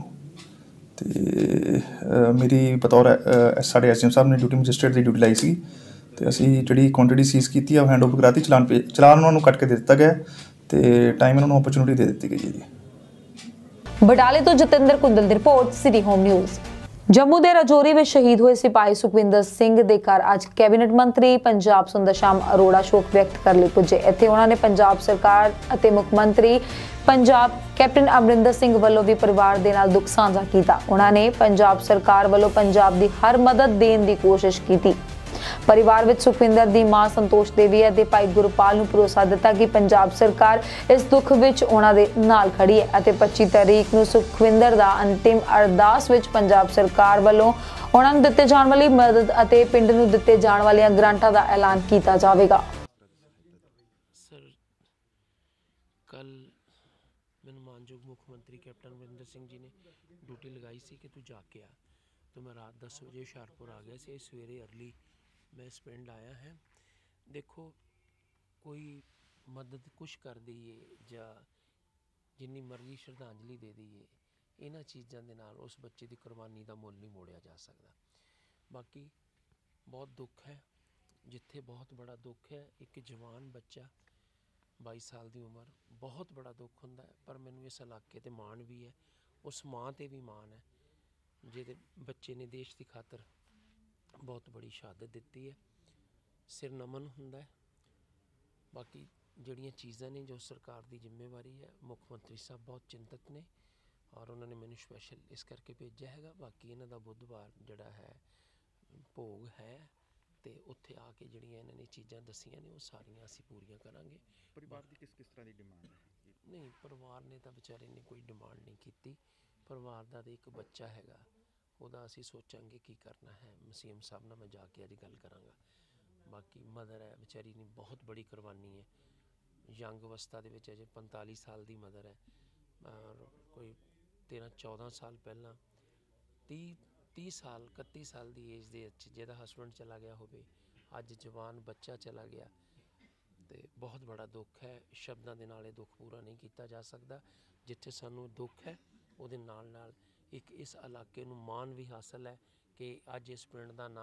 ਤੇ ਮੇਰੀ ਬਤੌਰ ਸਾਡੇ ਐਸ ਐਮ ਸਾਹਿਬ ਨੇ ਡਿਊਟੀ ਮੈਜਿਸਟਰੇਟ ਦੀ ਡਿਊਟੀ ਲਾਈ ਸੀ ਤੇ ਅਸੀਂ ਜਿਹੜੀ ਕੁਆਂਟਿਟੀ ਸੀਜ਼ ਕੀਤੀ ਆ ਉਹ ਹੈਂਡ ਓਵਰ ਕਰਾਤੀ, ਚਲਾਨ ਪੇ ਚਲਾਨ ਉਹਨਾਂ ਨੂੰ ਕੱਟ ਕੇ ਦੇ ਦਿੱਤਾ ਗਿਆ ਤੇ ਟਾਈਮ ਉਹਨਾਂ ਨੂੰ ਓਪਰਚੁਨਿਟੀ ਦੇ ਦਿੱਤੀ ਗਈ ਹੈ ਜੀ। ਬਟਾਲੇ ਤੋਂ ਜਤਿੰਦਰ ਕੁੰਦਲ ਦੀ report, city home news. Jammu ਦੇ ਰਾਜੌਰੀ ਵਿੱਚ ਸ਼ਹੀਦ ਹੋਏ ਸਿਪਾਹੀ ਸੁਖਵਿੰਦਰ ਸਿੰਘ ਦੇ ਘਰ ਅੱਜ ਕੈਬਨਿਟ ਮੰਤਰੀ ਪੰਜਾਬ ਸੁੰਦਰ ਸ਼ਾਮ ਅਰੋੜਾ ਸ਼ੋਕ ਵਿਅਕਤ ਕਰਨ ਲਈ ਪੁੱਜੇ। ਇੱਥੇ ਉਹਨਾਂ ਨੇ ਪੰਜਾਬ ਸਰਕਾਰ ਅਤੇ ਮੁੱਖ ਮੰਤਰੀ ਪੰਜਾਬ ਕੈਪਟਨ ਅਮਰਿੰਦਰ ਸਿੰਘ ਵੱਲੋਂ ਵੀ ਪਰਿਵਾਰ ਦੇ ਨਾਲ ਦੁੱਖ ਸਾਂਝਾ ਕੀਤਾ। ਉਹਨਾਂ ਨੇ ਪੰਜਾਬ ਸਰਕਾਰ ਵੱਲੋਂ ਪੰਜਾਬ ਦੀ ਹਰ ਮਦਦ ਦੇਣ ਦੀ ਕੋਸ਼ਿਸ਼ ਕੀਤੀ। ਪਰਿਵਾਰ ਵਿੱਚ ਸੁਖਵਿੰਦਰ ਦੀ ਮਾਂ ਸੰਤੋਸ਼ ਦੇਵੀ ਅਤੇ ਭਾਈ ਗੁਰਪਾਲ ਨੂੰ ਭਰੋਸਾ ਦਿੱਤਾ ਕਿ ਪੰਜਾਬ ਸਰਕਾਰ ਇਸ ਦੁੱਖ ਵਿੱਚ ਉਹਨਾਂ ਦੇ ਨਾਲ ਖੜੀ ਹੈ ਅਤੇ ਪੱਚੀ ਤਰੀਕ ਨੂੰ ਸੁਖਵਿੰਦਰ ਦਾ ਅੰਤਿਮ ਅਰਦਾਸ ਵਿੱਚ ਪੰਜਾਬ ਸਰਕਾਰ ਵੱਲੋਂ ਉਹਨਾਂ ਨੂੰ ਦਿੱਤੇ ਜਾਣ ਵਾਲੀ ਮਦਦ ਅਤੇ ਪਿੰਡ ਨੂੰ ਦਿੱਤੇ ਜਾਣ ਵਾਲੀਆਂ ਗ੍ਰਾਂਟਾਂ ਦਾ ਐਲਾਨ ਕੀਤਾ ਜਾਵੇਗਾ। ਮਾਨਯੋਗ ਮੁੱਖ ਮੰਤਰੀ ਕੈਪਟਨ ਅਮਰਿੰਦਰ ਸਿੰਘ ਜੀ ਨੇ ਡਿਊਟੀ ਲਗਾਈ ਸੀ ਕਿ ਤੂੰ ਜਾ ਕੇ ਆ, तो मैं रात दस बजे हुशियारपुर आ गया से सवेरे अर्ली मैं इस पिंड आया है। देखो कोई मदद कुछ कर दईए ਜਾਂ ਜਿੰਨੀ ਮਰਜ਼ੀ ਸ਼ਰਧਾਂਜਲੀ ਦੇ ਦਈਏ, ਇਹਨਾਂ ਚੀਜ਼ਾਂ ਦੇ ਨਾਲ ਉਸ ਬੱਚੇ ਦੀ ਕੁਰਬਾਨੀ ਦਾ ਮੁੱਲ ਨਹੀਂ ਮੋੜਿਆ ਜਾ ਸਕਦਾ। ਬਾਕੀ ਬਹੁਤ ਦੁੱਖ ਹੈ, ਜਿੱਥੇ ਬਹੁਤ ਬੜਾ ਦੁੱਖ ਹੈ, ਇੱਕ ਜਵਾਨ ਬੱਚਾ ਬਾਈ ਸਾਲ ਦੀ ਉਮਰ, ਬਹੁਤ ਬੜਾ ਦੁੱਖ ਹੁੰਦਾ ਹੈ। ਪਰ ਮੈਨੂੰ ਇਸ ਇਲਾਕੇ ਤੇ ਮਾਣ ਵੀ ਹੈ, ਉਸ ਮਾਂ ਤੇ ਵੀ ਮਾਣ ਹੈ ਜਿਹਦੇ ਬੱਚੇ ਨੇ ਦੇਸ਼ ਦੀ ਖਾਤਰ ਬਹੁਤ ਬੜੀ ਸ਼ਹਾਦਤ ਦਿੱਤੀ ਹੈ। ਸਿਰ ਨਮਨ ਹੁੰਦਾ ਹੈ। ਬਾਕੀ ਜਿਹੜੀਆਂ ਚੀਜ਼ਾਂ ਨੇ ਜੋ ਸਰਕਾਰ ਦੀ ਜ਼ਿੰਮੇਵਾਰੀ ਹੈ, ਮੁੱਖ ਮੰਤਰੀ ਸਾਹਿਬ ਬਹੁਤ ਚਿੰਤਤ ਨੇ ਔਰ ਉਹਨਾਂ ਨੇ ਮੈਨੂੰ ਸਪੈਸ਼ਲ ਇਸ ਕਰਕੇ ਭੇਜਿਆ ਹੈਗਾ। ਬਾਕੀ ਇਹਨਾਂ ਦਾ ਬੁੱਧਵਾਰ ਜਿਹੜਾ ਹੈ ਭੋਗ ਹੈ ਤੇ ਉੱਥੇ ਆ ਕੇ ਜਿਹੜੀਆਂ ਇਹਨਾਂ ਨੇ ਚੀਜ਼ਾਂ ਦੱਸੀਆਂ ਨੇ ਉਹ ਸਾਰੀਆਂ ਅਸੀਂ ਪੂਰੀਆਂ ਕਰਾਂਗੇ। ਪਰਿਵਾਰ ਦੀ ਕਿਸ ਕਿਸ ਤਰ੍ਹਾਂ ਦੀ ਡਿਮਾਂਡ ਹੈ? ਨਹੀਂ, ਪਰਿਵਾਰ ਨੇ ਤਾਂ ਵਿਚਾਰੇ ਨੇ ਕੋਈ ਡਿਮਾਂਡ ਨਹੀਂ ਕੀਤੀ। ਪਰਿਵਾਰ ਦਾ ਤਾਂ ਇੱਕ ਬੱਚਾ ਹੈਗਾ, ਉਹਦਾ ਅਸੀਂ ਸੋਚਾਂਗੇ ਕੀ ਕਰਨਾ ਹੈ। ਸੀਐਮ ਸਾਹਿਬ ਨਾਲ ਮੈਂ ਜਾ ਕੇ ਅੱਜ ਗੱਲ ਕਰਾਂਗਾ। ਬਾਕੀ ਮਦਰ ਹੈ ਵਿਚਾਰੀ ਨੇ ਬਹੁਤ ਬੜੀ ਕੁਰਬਾਨੀ ਹੈ, ਯੰਗ ਅਵਸਥਾ ਦੇ ਵਿੱਚ ਅਜੇ ਪੰਤਾਲੀ ਸਾਲ ਦੀ ਮਦਰ ਹੈ ਔਰ ਕੋਈ ਤੇਰ੍ਹਾਂ ਚੌਦ੍ਹਾਂ ਸਾਲ ਪਹਿਲਾਂ ਤੀਹ ਤੀਹ ਸਾਲ ਇਕੱਤੀ ਸਾਲ ਦੀ ਏਜ ਦੇ ਵਿੱਚ ਜਿਹਦਾ ਹਸਬੈਂਡ ਚਲਾ ਗਿਆ ਹੋਵੇ, ਅੱਜ ਜਵਾਨ ਬੱਚਾ ਚਲਾ ਗਿਆ ਤੇ ਬਹੁਤ ਬੜਾ ਦੁੱਖ ਹੈ। ਸ਼ਬਦਾਂ ਦੇ ਨਾਲ ਇਹ ਦੁੱਖ ਪੂਰਾ ਨਹੀਂ ਕੀਤਾ ਜਾ ਸਕਦਾ। ਜਿੱਥੇ ਸਾਨੂੰ ਦੁੱਖ ਹੈ ਉਹਦੇ ਨਾਲ ਨਾਲ ਇੱਕ ਇਸ ਇਲਾਕੇ ਨੂੰ ਮਾਣ ਵੀ ਹਾਸਲ ਹੈ ਕਿ ਅੱਜ ਇਸ ਪਿੰਡ ਦਾ ਨਾਂ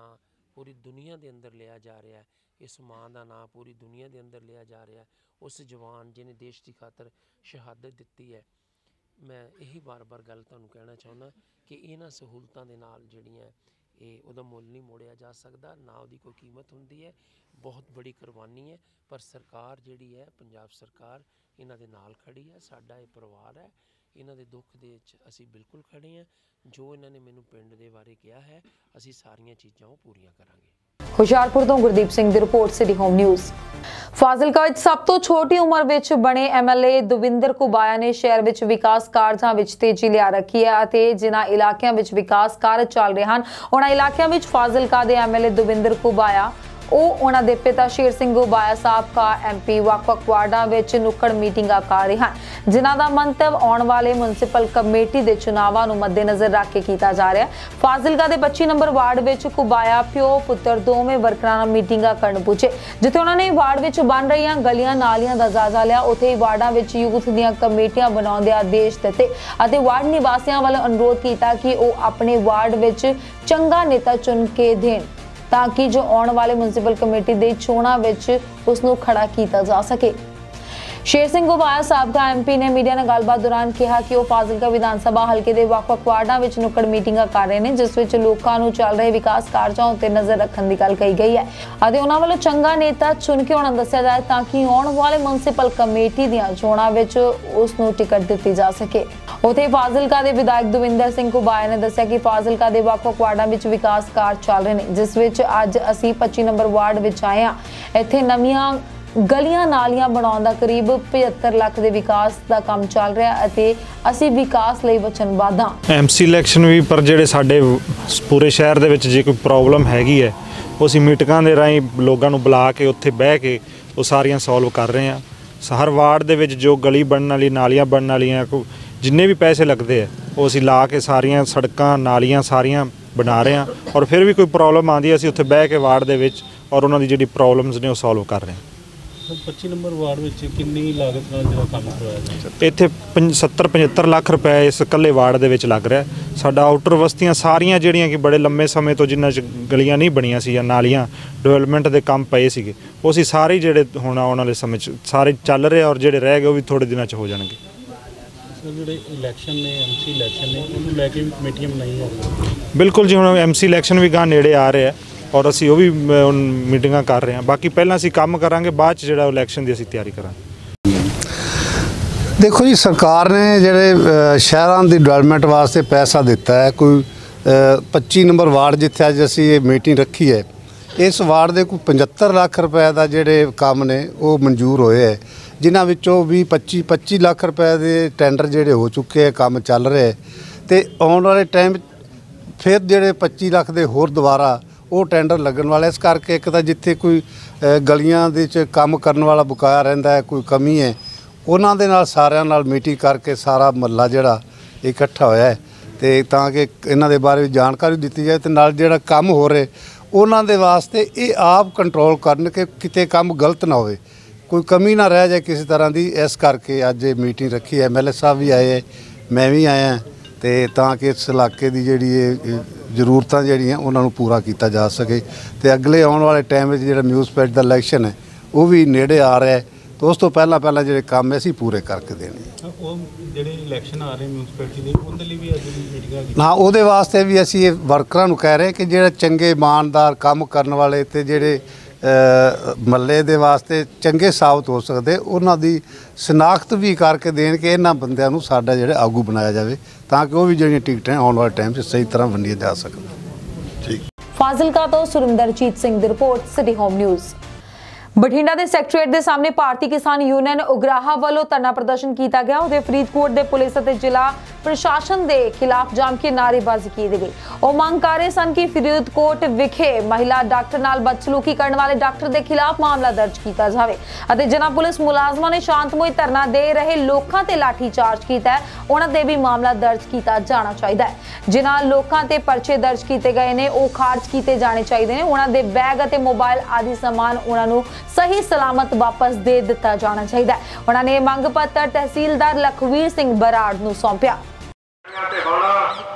ਪੂਰੀ ਦੁਨੀਆ ਦੇ ਅੰਦਰ ਲਿਆ ਜਾ ਰਿਹਾ, ਇਸ ਮਾਂ ਦਾ ਨਾਂ ਪੂਰੀ ਦੁਨੀਆ ਦੇ ਅੰਦਰ ਲਿਆ ਜਾ ਰਿਹਾ, ਉਸ ਜਵਾਨ ਜਿਹਨੇ ਦੇਸ਼ ਦੀ ਖਾਤਰ ਸ਼ਹਾਦਤ ਦਿੱਤੀ ਹੈ। ਮੈਂ ਇਹੀ ਬਾਰ-ਬਾਰ ਗੱਲ ਤੁਹਾਨੂੰ ਕਹਿਣਾ ਚਾਹੁੰਦਾ ਕਿ ਇਹਨਾਂ ਸਹੂਲਤਾਂ ਦੇ ਨਾਲ ਜਿਹੜੀਆਂ ਇਹ ਉਹਦਾ ਮੁੱਲ ਨਹੀਂ ਮੋੜਿਆ ਜਾ ਸਕਦਾ, ਨਾ ਉਹਦੀ ਕੋਈ ਕੀਮਤ ਹੁੰਦੀ ਹੈ। ਬਹੁਤ ਬੜੀ ਕੁਰਬਾਨੀ ਹੈ, ਪਰ ਸਰਕਾਰ ਜਿਹੜੀ ਹੈ, ਪੰਜਾਬ ਸਰਕਾਰ ਇਹਨਾਂ ਦੇ ਨਾਲ ਖੜੀ ਹੈ। ਸਾਡਾ ਇਹ ਪਰਿਵਾਰ ਹੈ, ਇਹਨਾਂ ਦੇ ਦੁੱਖ ਦੇ ਵਿੱਚ ਅਸੀਂ ਬਿਲਕੁਲ ਖੜੇ ਹਾਂ। ਜੋ ਇਹਨਾਂ ਨੇ ਮੈਨੂੰ ਪਿੰਡ ਦੇ ਬਾਰੇ ਕਿਹਾ ਹੈ, ਅਸੀਂ ਸਾਰੀਆਂ ਚੀਜ਼ਾਂ ਉਹ ਪੂਰੀਆਂ ਕਰਾਂਗੇ। ਹੁਸ਼ਿਆਰਪੁਰ ਤੋਂ ਗੁਰਦੀਪ ਸਿੰਘ ਦੀ report, city home news. Fazilka ਵਿੱਚ ਸਭ ਤੋਂ ਛੋਟੀ ਉਮਰ ਵਿੱਚ ਬਣੇ ਐਮਐਲਏ ਦਵਿੰਦਰ ਕੁਬਾਇਆ ਨੇ ਸ਼ਹਿਰ ਵਿੱਚ ਵਿਕਾਸ ਕਾਰਜਾਂ ਵਿੱਚ ਤੇਜ਼ੀ ਲਿਆ ਰੱਖੀ ਹੈ ਅਤੇ ਜਿਨ੍ਹਾਂ ਇਲਾਕਿਆਂ ਵਿੱਚ ਵਿਕਾਸ ਕਾਰਜ ਚੱਲ ਰਹੇ ਹਨ, ਉਹਨਾਂ ਇਲਾਕਿਆਂ ਵਿੱਚ ਫਾਜ਼ਿਲਕਾ ਦੇ ਐਮਐਲਏ ਦਵਿੰਦਰ ਕੁਬਾਇਆ ਉਹ ਉਹਨਾਂ ਦੇ ਪਿਤਾ ਸ਼ੇਰ ਸਿੰਘ ਕੁਬਾਇਆ ਸਾਬਕਾ ਐਮਪੀ ਵੱਖ-ਵੱਖ ਵਾਰਡਾਂ ਵਿੱਚ ਨੁੱਕੜ ਮੀਟਿੰਗਾਂ ਕਰ ਰਹੇ ਹਨ, ਜਿਨ੍ਹਾਂ ਦਾ ਮੰਤਵ ਆਉਣ ਵਾਲੇ ਮਿਊਨਿਸਪਲ ਕਮੇਟੀ ਦੇ ਚੁਣਾਵਾਂ ਨੂੰ ਮੱਦੇਨਜ਼ਰ ਰੱਖ ਕੇ ਕੀਤਾ ਜਾ ਰਿਹਾ ਹੈ। ਫਾਜ਼ਿਲਕਾ ਦੇ ਪੱਚੀ ਨੰਬਰ ਵਾਰਡ ਵਿੱਚ ਕੁਬਾਇਆ ਪਿਓ ਪੁੱਤਰ ਦੋਵੇਂ ਵਰਕਰਾਂ ਨਾਲ ਮੀਟਿੰਗਾਂ ਕਰਨ ਪੁੱਜੇ, ਜਿੱਥੇ ਉਹਨਾਂ ਨੇ ਵਾਰਡ ਵਿੱਚ ਬਣ ਰਹੀਆਂ ਗਲੀਆਂ ਨਾਲੀਆਂ ਦਾ ਜਾਇਜ਼ਾ ਲਿਆ। ਉੱਥੇ ਹੀ ਵਾਰਡਾਂ ਵਿੱਚ ਯੂਥ ਦੀਆਂ ਕਮੇਟੀਆਂ ਬਣਾਉਣ ਦੇ ਆਦੇਸ਼ ਦਿੱਤੇ ਅਤੇ ਵਾਰਡ ਨਿਵਾਸੀਆਂ ਵੱਲੋਂ ਅਨੁਰੋਧ ਕੀਤਾ ਕਿ ਉਹ ਆਪਣੇ ਵਾਰਡ ਵਿੱਚ ਚੰਗਾ ਨੇਤਾ ਚੁਣ ਕੇ ਦੇਣ ਤਾਂ ਕਿ ਜੋ ਆਉਣ ਵਾਲੇ ਮਿਊਨਿਸਪਲ ਕਮੇਟੀ ਦੇ ਚੋਣਾਂ ਵਿੱਚ ਉਸ ਨੂੰ ਖੜਾ ਕੀਤਾ ਜਾ ਸਕੇ। ਸ਼ੇਰ ਸਿੰਘ ਕੁਬਾਇਆ ਸਾਬਕਾ ਐਮਪੀ ਨੇ ਮੀਡੀਆ ਨਾਲ ਗੱਲਬਾਤ ਦੌਰਾਨ ਕਿਹਾ ਕਿ ਉਹ ਫਾਜ਼ਿਲਕਾ ਵਿਧਾਨ ਸਭਾ ਹਲਕੇ ਦੇ ਵੱਖ-ਵੱਖ ਵਾਰਡਾਂ ਵਿੱਚ ਨੁੱਕੜ ਮੀਟਿੰਗਾਂ ਕਰ ਰਹੇ ਨੇ, ਜਿਸ ਵਿੱਚ ਲੋਕਾਂ ਨੂੰ ਚੱਲ ਰਹੇ ਵਿਕਾਸ ਕਾਰਜਾਂ ਉੱਤੇ ਨਜ਼ਰ ਰੱਖਣ ਦੀ ਗੱਲ ਕਹੀ ਗਈ ਹੈ ਅਤੇ ਉਹਨਾਂ ਵੱਲੋਂ ਚੰਗਾ ਨੇਤਾ ਚੁਣ ਕੇ ਉਹਨਾਂ ਨੂੰ ਦੱਸਿਆ ਜਾਏ ਤਾਂ ਕਿ ਆਉਣ ਵਾਲੇ ਮਿਊਨਿਸਪਲ ਕਮੇਟੀ ਦੀਆਂ ਚੋਣਾਂ ਵਿੱਚ ਉਸ ਨੂੰ ਟਿਕਟ ਦਿੱਤੀ ਜਾ ਸਕੇ। ਉੱਥੇ ਫਾਜ਼ਿਲਕਾ ਦੇ ਵਿਧਾਇਕ ਦਵਿੰਦਰ ਸਿੰਘ ਕੁਬਾਇਆ ਨੇ ਦੱਸਿਆ ਕਿ ਫਾਜ਼ਿਲਕਾ ਦੇ ਵੱਖ-ਵੱਖ ਵਾਰਡਾਂ ਵਿੱਚ ਵਿਕਾਸ ਕਾਰਜ ਚੱਲ ਰਹੇ ਨੇ, ਜਿਸ ਵਿੱਚ ਅੱਜ ਅਸੀਂ ਪੱਚੀ ਨੰਬਰ ਵਾਰਡ ਵਿੱਚ ਆਏ ਹਾਂ। ਇੱਥੇ ਨਵੀਆਂ ਗਲੀਆਂ ਨਾਲੀਆਂ ਬਣਾਉਣ ਦਾ ਕਰੀਬ ਪਝੱਤਰ ਲੱਖ ਦੇ ਵਿਕਾਸ ਦਾ ਕੰਮ ਚੱਲ ਰਿਹਾ ਅਤੇ ਅਸੀਂ ਵਿਕਾਸ ਲਈ ਵਚਨਬੱਧ ਹਾਂ। ਐਮਸੀ ਇਲੈਕਸ਼ਨ ਵੀ ਪਰ ਜਿਹੜੇ ਸਾਡੇ ਪੂਰੇ ਸ਼ਹਿਰ ਦੇ ਵਿੱਚ ਜੇ ਕੋਈ ਪ੍ਰੋਬਲਮ ਹੈਗੀ ਹੈ, ਉਹ ਅਸੀਂ ਮੀਟਿੰਗਾਂ ਦੇ ਰਾਹੀਂ ਲੋਕਾਂ ਨੂੰ ਬੁਲਾ ਕੇ ਉੱਥੇ ਬਹਿ ਕੇ ਉਹ ਸਾਰੀਆਂ ਸੋਲਵ ਕਰ ਰਹੇ ਹਾਂ। ਹਰ ਵਾਰਡ ਦੇ ਵਿੱਚ ਜੋ ਗਲੀ ਬਣਨ ਵਾਲੀ, ਨਾਲੀਆਂ ਬਣਨ ਵਾਲੀਆਂ, ਜਿੰਨੇ ਵੀ ਪੈਸੇ ਲੱਗਦੇ ਆ ਉਹ ਅਸੀਂ ਲਾ ਕੇ ਸਾਰੀਆਂ ਸੜਕਾਂ ਨਾਲੀਆਂ ਸਾਰੀਆਂ ਬਣਾ ਰਹੇ ਹਾਂ। ਔਰ ਫਿਰ ਵੀ ਕੋਈ ਪ੍ਰੋਬਲਮ ਆਉਂਦੀ ਹੈ, ਅਸੀਂ ਉੱਥੇ ਬਹਿ ਕੇ ਵਾਰਡ ਦੇ ਵਿੱਚ ਔਰ ਉਹਨਾਂ ਦੀ ਜਿਹੜੀ ਪ੍ਰੋਬਲਮਸ ਨੇ ਉਹ ਸੋਲਵ ਕਰ ਰਹੇ ਹਾਂ। ਪੱਚੀ ਨੰਬਰ ਵਾਰਡ ਵਿੱਚ ਕਿੰਨੀ ਲਾਗਤ ਨਾਲ ਜਿਹੜਾ ਕੰਮ ਕਰਵਾਇਆ ਜਾਂਦਾ? ਇੱਥੇ ਸੱਤਰ ਪਝੱਤਰ ਲੱਖ ਰੁਪਏ ਇਸ ਇਕੱਲੇ ਵਾਰਡ ਦੇ ਵਿੱਚ ਲੱਗ ਰਿਹਾ। ਸਾਡਾ ਆਊਟਰ ਬਸਤੀਆਂ ਸਾਰੀਆਂ ਜਿਹੜੀਆਂ ਕਿ ਬੜੇ ਲੰਮੇ ਸਮੇਂ ਤੋਂ ਜਿਨ੍ਹਾਂ 'ਚ ਗਲੀਆਂ ਨਹੀਂ ਬਣੀਆਂ ਸੀ ਜਾਂ ਨਾਲੀਆਂ ਡਿਵੈਲਪਮੈਂਟ ਦੇ ਕੰਮ ਪਏ ਸੀਗੇ, ਉਹ ਅਸੀਂ ਸਾਰੇ ਜਿਹੜੇ ਹੁਣ ਆਉਣ ਵਾਲੇ ਸਮੇਂ 'ਚ ਸਾਰੇ ਚੱਲ ਰਹੇ ਔਰ ਜਿਹੜੇ ਰਹਿ ਗਏ ਉਹ ਵੀ ਥੋੜ੍ਹੇ ਦਿਨਾਂ 'ਚ ਹੋ ਜਾਣਗੇ। ਜਿਹੜੇ ਇਲੈਕਸ਼ਨ ਨੇ, ਐਮਸੀ ਇਲੈਕਸ਼ਨ ਨੇ, ਉਹਨੂੰ ਲੈ ਕੇ ਵੀ ਕਮੇਟੀਆਂ ਬਣਾਈਆਂ ਜਾਂਦੀਆਂ? ਬਿਲਕੁਲ ਜੀ, ਹੁਣ ਐਮਸੀ ਇਲੈਕਸ਼ਨ ਵੀ ਗਾਂ ਨੇੜੇ ਆ ਰਿਹਾ ਔਰ ਅਸੀਂ ਉਹ ਵੀ ਹੁਣ ਮੀਟਿੰਗਾਂ ਕਰ ਰਹੇ ਹਾਂ। ਬਾਕੀ ਪਹਿਲਾਂ ਅਸੀਂ ਕੰਮ ਕਰਾਂਗੇ, ਬਾਅਦ 'ਚ ਜਿਹੜਾ ਇਲੈਕਸ਼ਨ ਦੀ ਅਸੀਂ ਤਿਆਰੀ ਕਰਾਂਗੇ। ਦੇਖੋ ਜੀ, ਸਰਕਾਰ ਨੇ ਜਿਹੜੇ ਸ਼ਹਿਰਾਂ ਦੀ ਡਿਵੈਲਪਮੈਂਟ ਵਾਸਤੇ ਪੈਸਾ ਦਿੱਤਾ ਹੈ, ਕੋਈ ਪੱਚੀ ਨੰਬਰ ਵਾਰਡ ਜਿੱਥੇ ਅੱਜ ਅਸੀਂ ਇਹ ਮੀਟਿੰਗ ਰੱਖੀ ਹੈ, ਇਸ ਵਾਰਡ ਦੇ ਕੋਈ ਪਝੱਤਰ ਲੱਖ ਰੁਪਏ ਦਾ ਜਿਹੜੇ ਕੰਮ ਨੇ ਉਹ ਮਨਜ਼ੂਰ ਹੋਏ ਹੈ, ਜਿਨ੍ਹਾਂ ਵਿੱਚੋਂ ਵੀਹ ਪੱਚੀ ਪੱਚੀ ਲੱਖ ਰੁਪਏ ਦੇ ਟੈਂਡਰ ਜਿਹੜੇ ਹੋ ਚੁੱਕੇ ਹੈ, ਕੰਮ ਚੱਲ ਰਿਹਾ ਅਤੇ ਆਉਣ ਵਾਲੇ ਟਾਈਮ ਫਿਰ ਜਿਹੜੇ ਪੱਚੀ ਲੱਖ ਦੇ ਹੋਰ ਦੁਬਾਰਾ ਉਹ ਟੈਂਡਰ ਲੱਗਣ ਵਾਲਾ। ਇਸ ਕਰਕੇ ਇੱਕ ਤਾਂ ਜਿੱਥੇ ਕੋਈ ਗਲੀਆਂ ਦੇ 'ਚ ਕੰਮ ਕਰਨ ਵਾਲਾ ਬਕਾਇਆ ਰਹਿੰਦਾ ਹੈ, ਕੋਈ ਕਮੀ ਹੈ, ਉਹਨਾਂ ਦੇ ਨਾਲ ਸਾਰਿਆਂ ਨਾਲ ਮੀਟਿੰਗ ਕਰਕੇ ਸਾਰਾ ਮਹੱਲਾ ਜਿਹੜਾ ਇਕੱਠਾ ਹੋਇਆ ਹੈ ਅਤੇ ਤਾਂ ਕਿ ਇਹਨਾਂ ਦੇ ਬਾਰੇ ਜਾਣਕਾਰੀ ਦਿੱਤੀ ਜਾਏ ਅਤੇ ਨਾਲ ਜਿਹੜਾ ਕੰਮ ਹੋ ਰਿਹਾ ਉਹਨਾਂ ਦੇ ਵਾਸਤੇ ਇਹ ਆਪ ਕੰਟਰੋਲ ਕਰਨ ਕਿ ਕਿਤੇ ਕੰਮ ਗਲਤ ਨਾ ਹੋਵੇ, ਕੋਈ ਕਮੀ ਨਾ ਰਹਿ ਜਾਏ ਕਿਸੇ ਤਰ੍ਹਾਂ ਦੀ। ਇਸ ਕਰਕੇ ਅੱਜ ਇਹ ਮੀਟਿੰਗ ਰੱਖੀ ਹੈ। ਐਮ ਐਲ ਏ ਸਾਹਿਬ ਵੀ ਆਏ ਹੈ, ਮੈਂ ਵੀ ਆਇਆ ਅਤੇ ਤਾਂ ਕਿ ਇਸ ਇਲਾਕੇ ਦੀ ਜਿਹੜੀ ਇਹ ਜ਼ਰੂਰਤਾਂ ਜਿਹੜੀਆਂ ਉਹਨਾਂ ਨੂੰ ਪੂਰਾ ਕੀਤਾ ਜਾ ਸਕੇ ਅਤੇ ਅਗਲੇ ਆਉਣ ਵਾਲੇ ਟਾਈਮ ਵਿੱਚ ਜਿਹੜਾ ਮਿਊਨਿਸਪੈਲਿਟੀ ਦਾ ਇਲੈਕਸ਼ਨ ਹੈ ਉਹ ਵੀ ਨੇੜੇ ਆ ਰਿਹਾ ਹੈ, ਅਤੇ ਉਸ ਤੋਂ ਪਹਿਲਾਂ ਪਹਿਲਾਂ ਜਿਹੜੇ ਕੰਮ ਅਸੀਂ ਪੂਰੇ ਕਰਕੇ ਦੇਣੇ। ਉਹ ਜਿਹੜੇ ਇਲੈਕਸ਼ਨ ਆ ਰਹੇ ਮਿਊਨਿਸਪੈਲਿਟੀ ਦੇ, ਉਹਦੇ ਲਈ ਵੀ ਅੱਜ ਮੀਟਿੰਗਾਂ ਕੀਤੀਆਂ? ਹਾਂ, ਉਹਦੇ ਵਾਸਤੇ ਵੀ ਅਸੀਂ ਇਹ ਵਰਕਰਾਂ ਨੂੰ ਕਹਿ ਰਹੇ ਕਿ ਜਿਹੜੇ ਚੰਗੇ ਇਮਾਨਦਾਰ ਕੰਮ ਕਰਨ ਵਾਲੇ ਅਤੇ ਜਿਹੜੇ ਮਹੱਲੇ ਦੇ ਵਾਸਤੇ ਚੰਗੇ ਸਾਬਤ ਹੋ ਸਕਦੇ, ਉਹਨਾਂ ਦੀ ਸ਼ਨਾਖਤ ਵੀ ਕਰਕੇ ਦੇਣ ਕਿ ਇਹਨਾਂ ਬੰਦਿਆਂ ਨੂੰ ਸਾਡਾ ਜਿਹੜੇ ਆਗੂ ਬਣਾਇਆ ਜਾਵੇ ਤਾਂ ਕਿ ਉਹ ਵੀ ਜਿਹੜੀਆਂ ਟਿਕਟਾਂ ਆਉਣ ਵਾਲੇ ਟਾਈਮ 'ਚ ਸਹੀ ਤਰ੍ਹਾਂ ਵੰਡੀਆਂ ਜਾ ਸਕਣ। ਠੀਕ। ਫਾਜ਼ਿਲਕਾ ਤੋਂ ਸੁਰਿੰਦਰਜੀਤ ਸਿੰਘ ਦੀ report, city home news. Bathinda ਦੇ ਸੈਕਟਰੀਏਟ ਦੇ ਸਾਹਮਣੇ ਭਾਰਤੀ ਕਿਸਾਨ ਯੂਨੀਅਨ ਉਗਰਾਹਾ ਵੱਲੋਂ ਧਰਨਾ ਪ੍ਰਦਰਸ਼ਨ ਕੀਤਾ ਗਿਆ। ਉਹਦੇ ਫਰੀਦਕੋਟ ਦੇ ਪੁਲਿਸ ਅਤੇ ਜ਼ਿਲ੍ਹਾ ਪ੍ਰਸ਼ਾਸਨ ਦੇ ਖਿਲਾਫ ਜੰਮ ਕੇ ਨਾਅਰੇਬਾਜ਼ੀ ਕੀਤੀ ਗਈ। ਉਹ ਮੰਗ ਕਰ ਰਹੇ ਸਨ ਕਿ ਫਰੀਦਕੋਟ ਵਿਖੇ ਮਹਿਲਾ ਡਾਕਟਰ ਨਾਲ ਬਦਸਲੂਕੀ ਕਰਨ ਵਾਲੇ ਡਾਕਟਰ ਦੇ ਖਿਲਾਫ ਮਾਮਲਾ ਦਰਜ ਕੀਤਾ ਜਾਵੇ ਅਤੇ ਜਿਨ੍ਹਾਂ ਪੁਲਿਸ ਮੁਲਾਜ਼ਮਾਂ ਨੇ ਸ਼ਾਂਤਮਈ ਧਰਨਾ ਦੇ ਰਹੇ ਲੋਕਾਂ ਤੇ ਲਾਠੀ ਚਾਰਜ ਕੀਤਾ ਹੈ, ਉਹਨਾਂ ਦੇ ਵੀ ਮਾਮਲਾ ਦਰਜ ਕੀਤਾ ਜਾਣਾ ਚਾਹੀਦਾ ਹੈ। ਜਿਨ੍ਹਾਂ ਲੋਕਾਂ ਤੇ ਪਰਚੇ ਦਰਜ ਕੀਤੇ ਗਏ ਨੇ ਉਹ ਖਾਰਜ ਕੀਤੇ ਜਾਣੇ ਚਾਹੀਦੇ ਨੇ। ਉਹਨਾਂ ਦੇ ਬੈਗ ਅਤੇ ਮੋਬਾਈਲ ਆਦਿ ਸਮਾਨ ਉਹਨਾਂ ਨੂੰ ਸਹੀ ਸਲਾਮਤ ਵਾਪਸ ਦੇ ਦਿੱਤਾ ਜਾਣਾ ਚਾਹੀਦਾ ਹੈ। ਉਹਨਾਂ ਨੇ ਮੰਗ ਪੱਤਰ ਤਹਿਸੀਲਦਾਰ ਲਖਵੀਰ ਸਿੰਘ ਬਰਾੜ ਨੂੰ ਸੌਂਪਿਆ। ਤੇ ਹੁਣ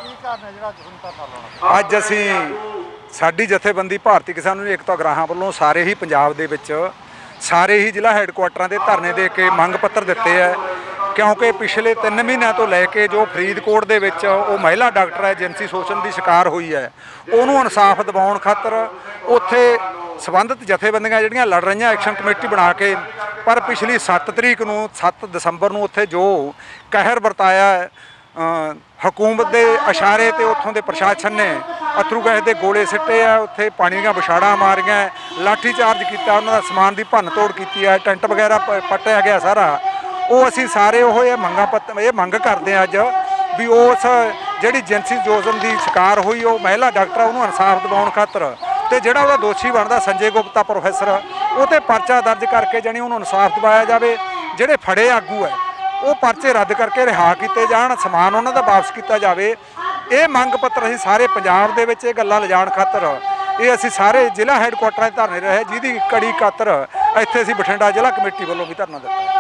ਅੱਜ ਅਸੀਂ ਸਾਡੀ ਜਥੇਬੰਦੀ ਭਾਰਤੀ ਕਿਸਾਨ ਯੂਨੀਅਨ ਏਕਤਾ ਗਰਾਹਾਂ ਵੱਲੋਂ ਸਾਰੇ ਹੀ ਪੰਜਾਬ ਦੇ ਵਿੱਚ ਸਾਰੇ ਹੀ ਜ਼ਿਲ੍ਹਾ ਹੈੱਡਕੁਆਟਰਾਂ ਦੇ ਧਰਨੇ ਦੇ ਕੇ ਮੰਗ ਪੱਤਰ ਦਿੱਤੇ ਹੈ, ਕਿਉਂਕਿ ਪਿਛਲੇ ਤਿੰਨ ਮਹੀਨਿਆਂ ਤੋਂ ਲੈ ਕੇ ਜੋ ਫਰੀਦਕੋਟ ਦੇ ਵਿੱਚ ਉਹ ਮਹਿਲਾ ਡਾਕਟਰ ਹੈ ਜਿਨਸੀ ਸ਼ੋਸ਼ਣ ਦੀ ਸ਼ਿਕਾਰ ਹੋਈ ਹੈ, ਉਹਨੂੰ ਇਨਸਾਫ ਦਿਵਾਉਣ ਖਾਤਰ ਉੱਥੇ ਸੰਬੰਧਿਤ ਜਥੇਬੰਦੀਆਂ ਜਿਹੜੀਆਂ ਲੜ ਰਹੀਆਂ ਐਕਸ਼ਨ ਕਮੇਟੀ ਬਣਾ ਕੇ, ਪਰ ਪਿਛਲੀ ਸੱਤ ਤਰੀਕ ਨੂੰ ਸੱਤ ਦਸੰਬਰ ਨੂੰ ਉੱਥੇ ਜੋ ਕਹਿਰ ਵਰਤਾਇਆ ਹੈ ਹਕੂਮਤ ਦੇ ਇਸ਼ਾਰੇ ਤੇ ਉੱਥੋਂ ਦੇ ਪ੍ਰਸ਼ਾਸਨ ਨੇ ਅਥਰੂ ਗੈਸ ਦੇ ਗੋਲੇ ਸਿੱਟੇ ਆ, ਉੱਥੇ ਪਾਣੀ ਦੀਆਂ ਵਿਛਾੜਾਂ ਮਾਰੀਆਂ, ਲਾਠੀ ਚਾਰਜ ਕੀਤਾ, ਉਹਨਾਂ ਦਾ ਸਮਾਨ ਦੀ ਭੰਨ ਤੋੜ ਕੀਤੀ ਹੈ, ਟੈਂਟ ਵਗੈਰਾ ਪ- ਪੱਟਿਆ ਗਿਆ ਸਾਰਾ। ਉਹ ਅਸੀਂ ਸਾਰੇ ਉਹ ਇਹ ਮੰਗਾਂ ਪੱਤ ਇਹ ਮੰਗ ਕਰਦੇ ਹਾਂ ਅੱਜ ਵੀ ਉਸ ਜਿਹੜੀ ਜਿਨਸੀ ਸ਼ੋਸ਼ਣ ਦੀ ਸ਼ਿਕਾਰ ਹੋਈ ਉਹ ਮਹਿਲਾ ਡਾਕਟਰ ਉਹਨੂੰ ਇਨਸਾਫ ਦਿਵਾਉਣ ਖਾਤਰ ਤੇ ਜਿਹੜਾ ਉਹਦਾ ਦੋਸ਼ੀ ਬਣਦਾ ਸੰਜੇ ਗੁਪਤਾ ਪ੍ਰੋਫੈਸਰ ਉਹ 'ਤੇ ਪਰਚਾ ਦਰਜ ਕਰਕੇ ਜਾਣੀ ਉਹਨੂੰ ਇਨਸਾਫ ਦਿਵਾਇਆ ਜਾਵੇ। ਜਿਹੜੇ ਫੜੇ ਆਗੂ ਹੈ ਉਹ ਪਰਚੇ ਰੱਦ ਕਰਕੇ ਰਿਹਾ ਕੀਤੇ ਜਾਣ, ਸਮਾਨ ਉਹਨਾਂ ਦਾ ਵਾਪਸ ਕੀਤਾ ਜਾਵੇ। ਇਹ ਮੰਗ ਪੱਤਰ ਅਸੀਂ ਸਾਰੇ ਪੰਜਾਬ ਦੇ ਵਿੱਚ ਇਹ ਗੱਲਾਂ ਲਿਜਾਣ ਖਾਤਰ ਇਹ ਅਸੀਂ ਸਾਰੇ ਜ਼ਿਲ੍ਹਾ ਹੈੱਡਕੁਆਟਰਾਂ 'ਤੇ ਧਰਨੇ ਰਹੇ, ਜਿਹਦੀ ਕੜੀ ਖਾਤਰ ਇੱਥੇ ਅਸੀਂ ਬਠਿੰਡਾ ਜ਼ਿਲ੍ਹਾ ਕਮੇਟੀ ਵੱਲੋਂ ਵੀ ਧਰਨਾ ਦਿੱਤਾ।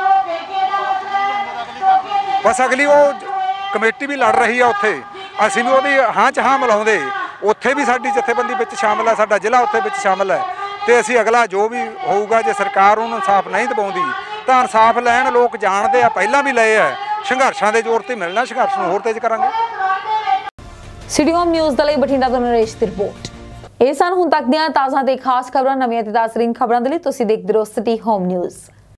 ਬਸ ਅਗਲੀ ਉਹ ਕਮੇਟੀ ਵੀ ਲੜ ਰਹੀ ਆ ਉੱਥੇ, ਅਸੀਂ ਵੀ ਉਹਦੀ ਹਾਂ 'ਚ ਹਾਂ ਮਿਲਾਉਂਦੇ, ਉੱਥੇ ਵੀ ਸਾਡੀ ਜਥੇਬੰਦੀ ਵਿੱਚ ਸ਼ਾਮਲ ਹੈ, ਸਾਡਾ ਜ਼ਿਲ੍ਹਾ ਉੱਥੇ ਵਿੱਚ ਸ਼ਾਮਲ ਹੈ ਤੇ ਅਸੀਂ ਅਗਲਾ ਜੋ ਵੀ ਹੋਊਗਾ ਜੇ ਸਰਕਾਰ ਉਹਨੂੰ ਇਨਸਾਫ ਨਹੀਂ ਦਿਵਾਉਂਦੀ ਤਾਂ ਇਨਸਾਫ ਲੈਣ ਲੋਕ ਜਾਣਦੇ ਆ, ਪਹਿਲਾਂ ਵੀ ਲਏ ਆ, ਸੰਘਰਸ਼ਾਂ ਦੇ ਜ਼ੋਰ ਤੇ ਮਿਲਣਾ, ਸੰਘਰਸ਼ ਨੂੰ ਹੋਰ ਤੇਜ਼ ਕਰਾਂਗੇ। ਸਿਟੀ ਹੋਮ ਨਿਊਜ਼ ਦੇ ਲਈ ਬਠਿੰਡਾ ਤੋਂ ਨਰੇਸ਼ ਦੀ ਰਿਪੋਰਟ। ਇਹ ਸਨ ਹੁਣ ਤੱਕ ਦੀਆਂ ਤਾਜ਼ਾ ਤੇ ਖਾਸ ਖਬਰਾਂ, ਨਵੀਆਂ ਤੇ ਤਾਜ਼ਾ ਖਬਰਾਂ ਦੇ ਲਈ ਤੁਸੀਂ ਦੇਖਦੇ ਰਹੋ ਸਿਟੀ ਹੋਮ ਨਿਊਜ਼।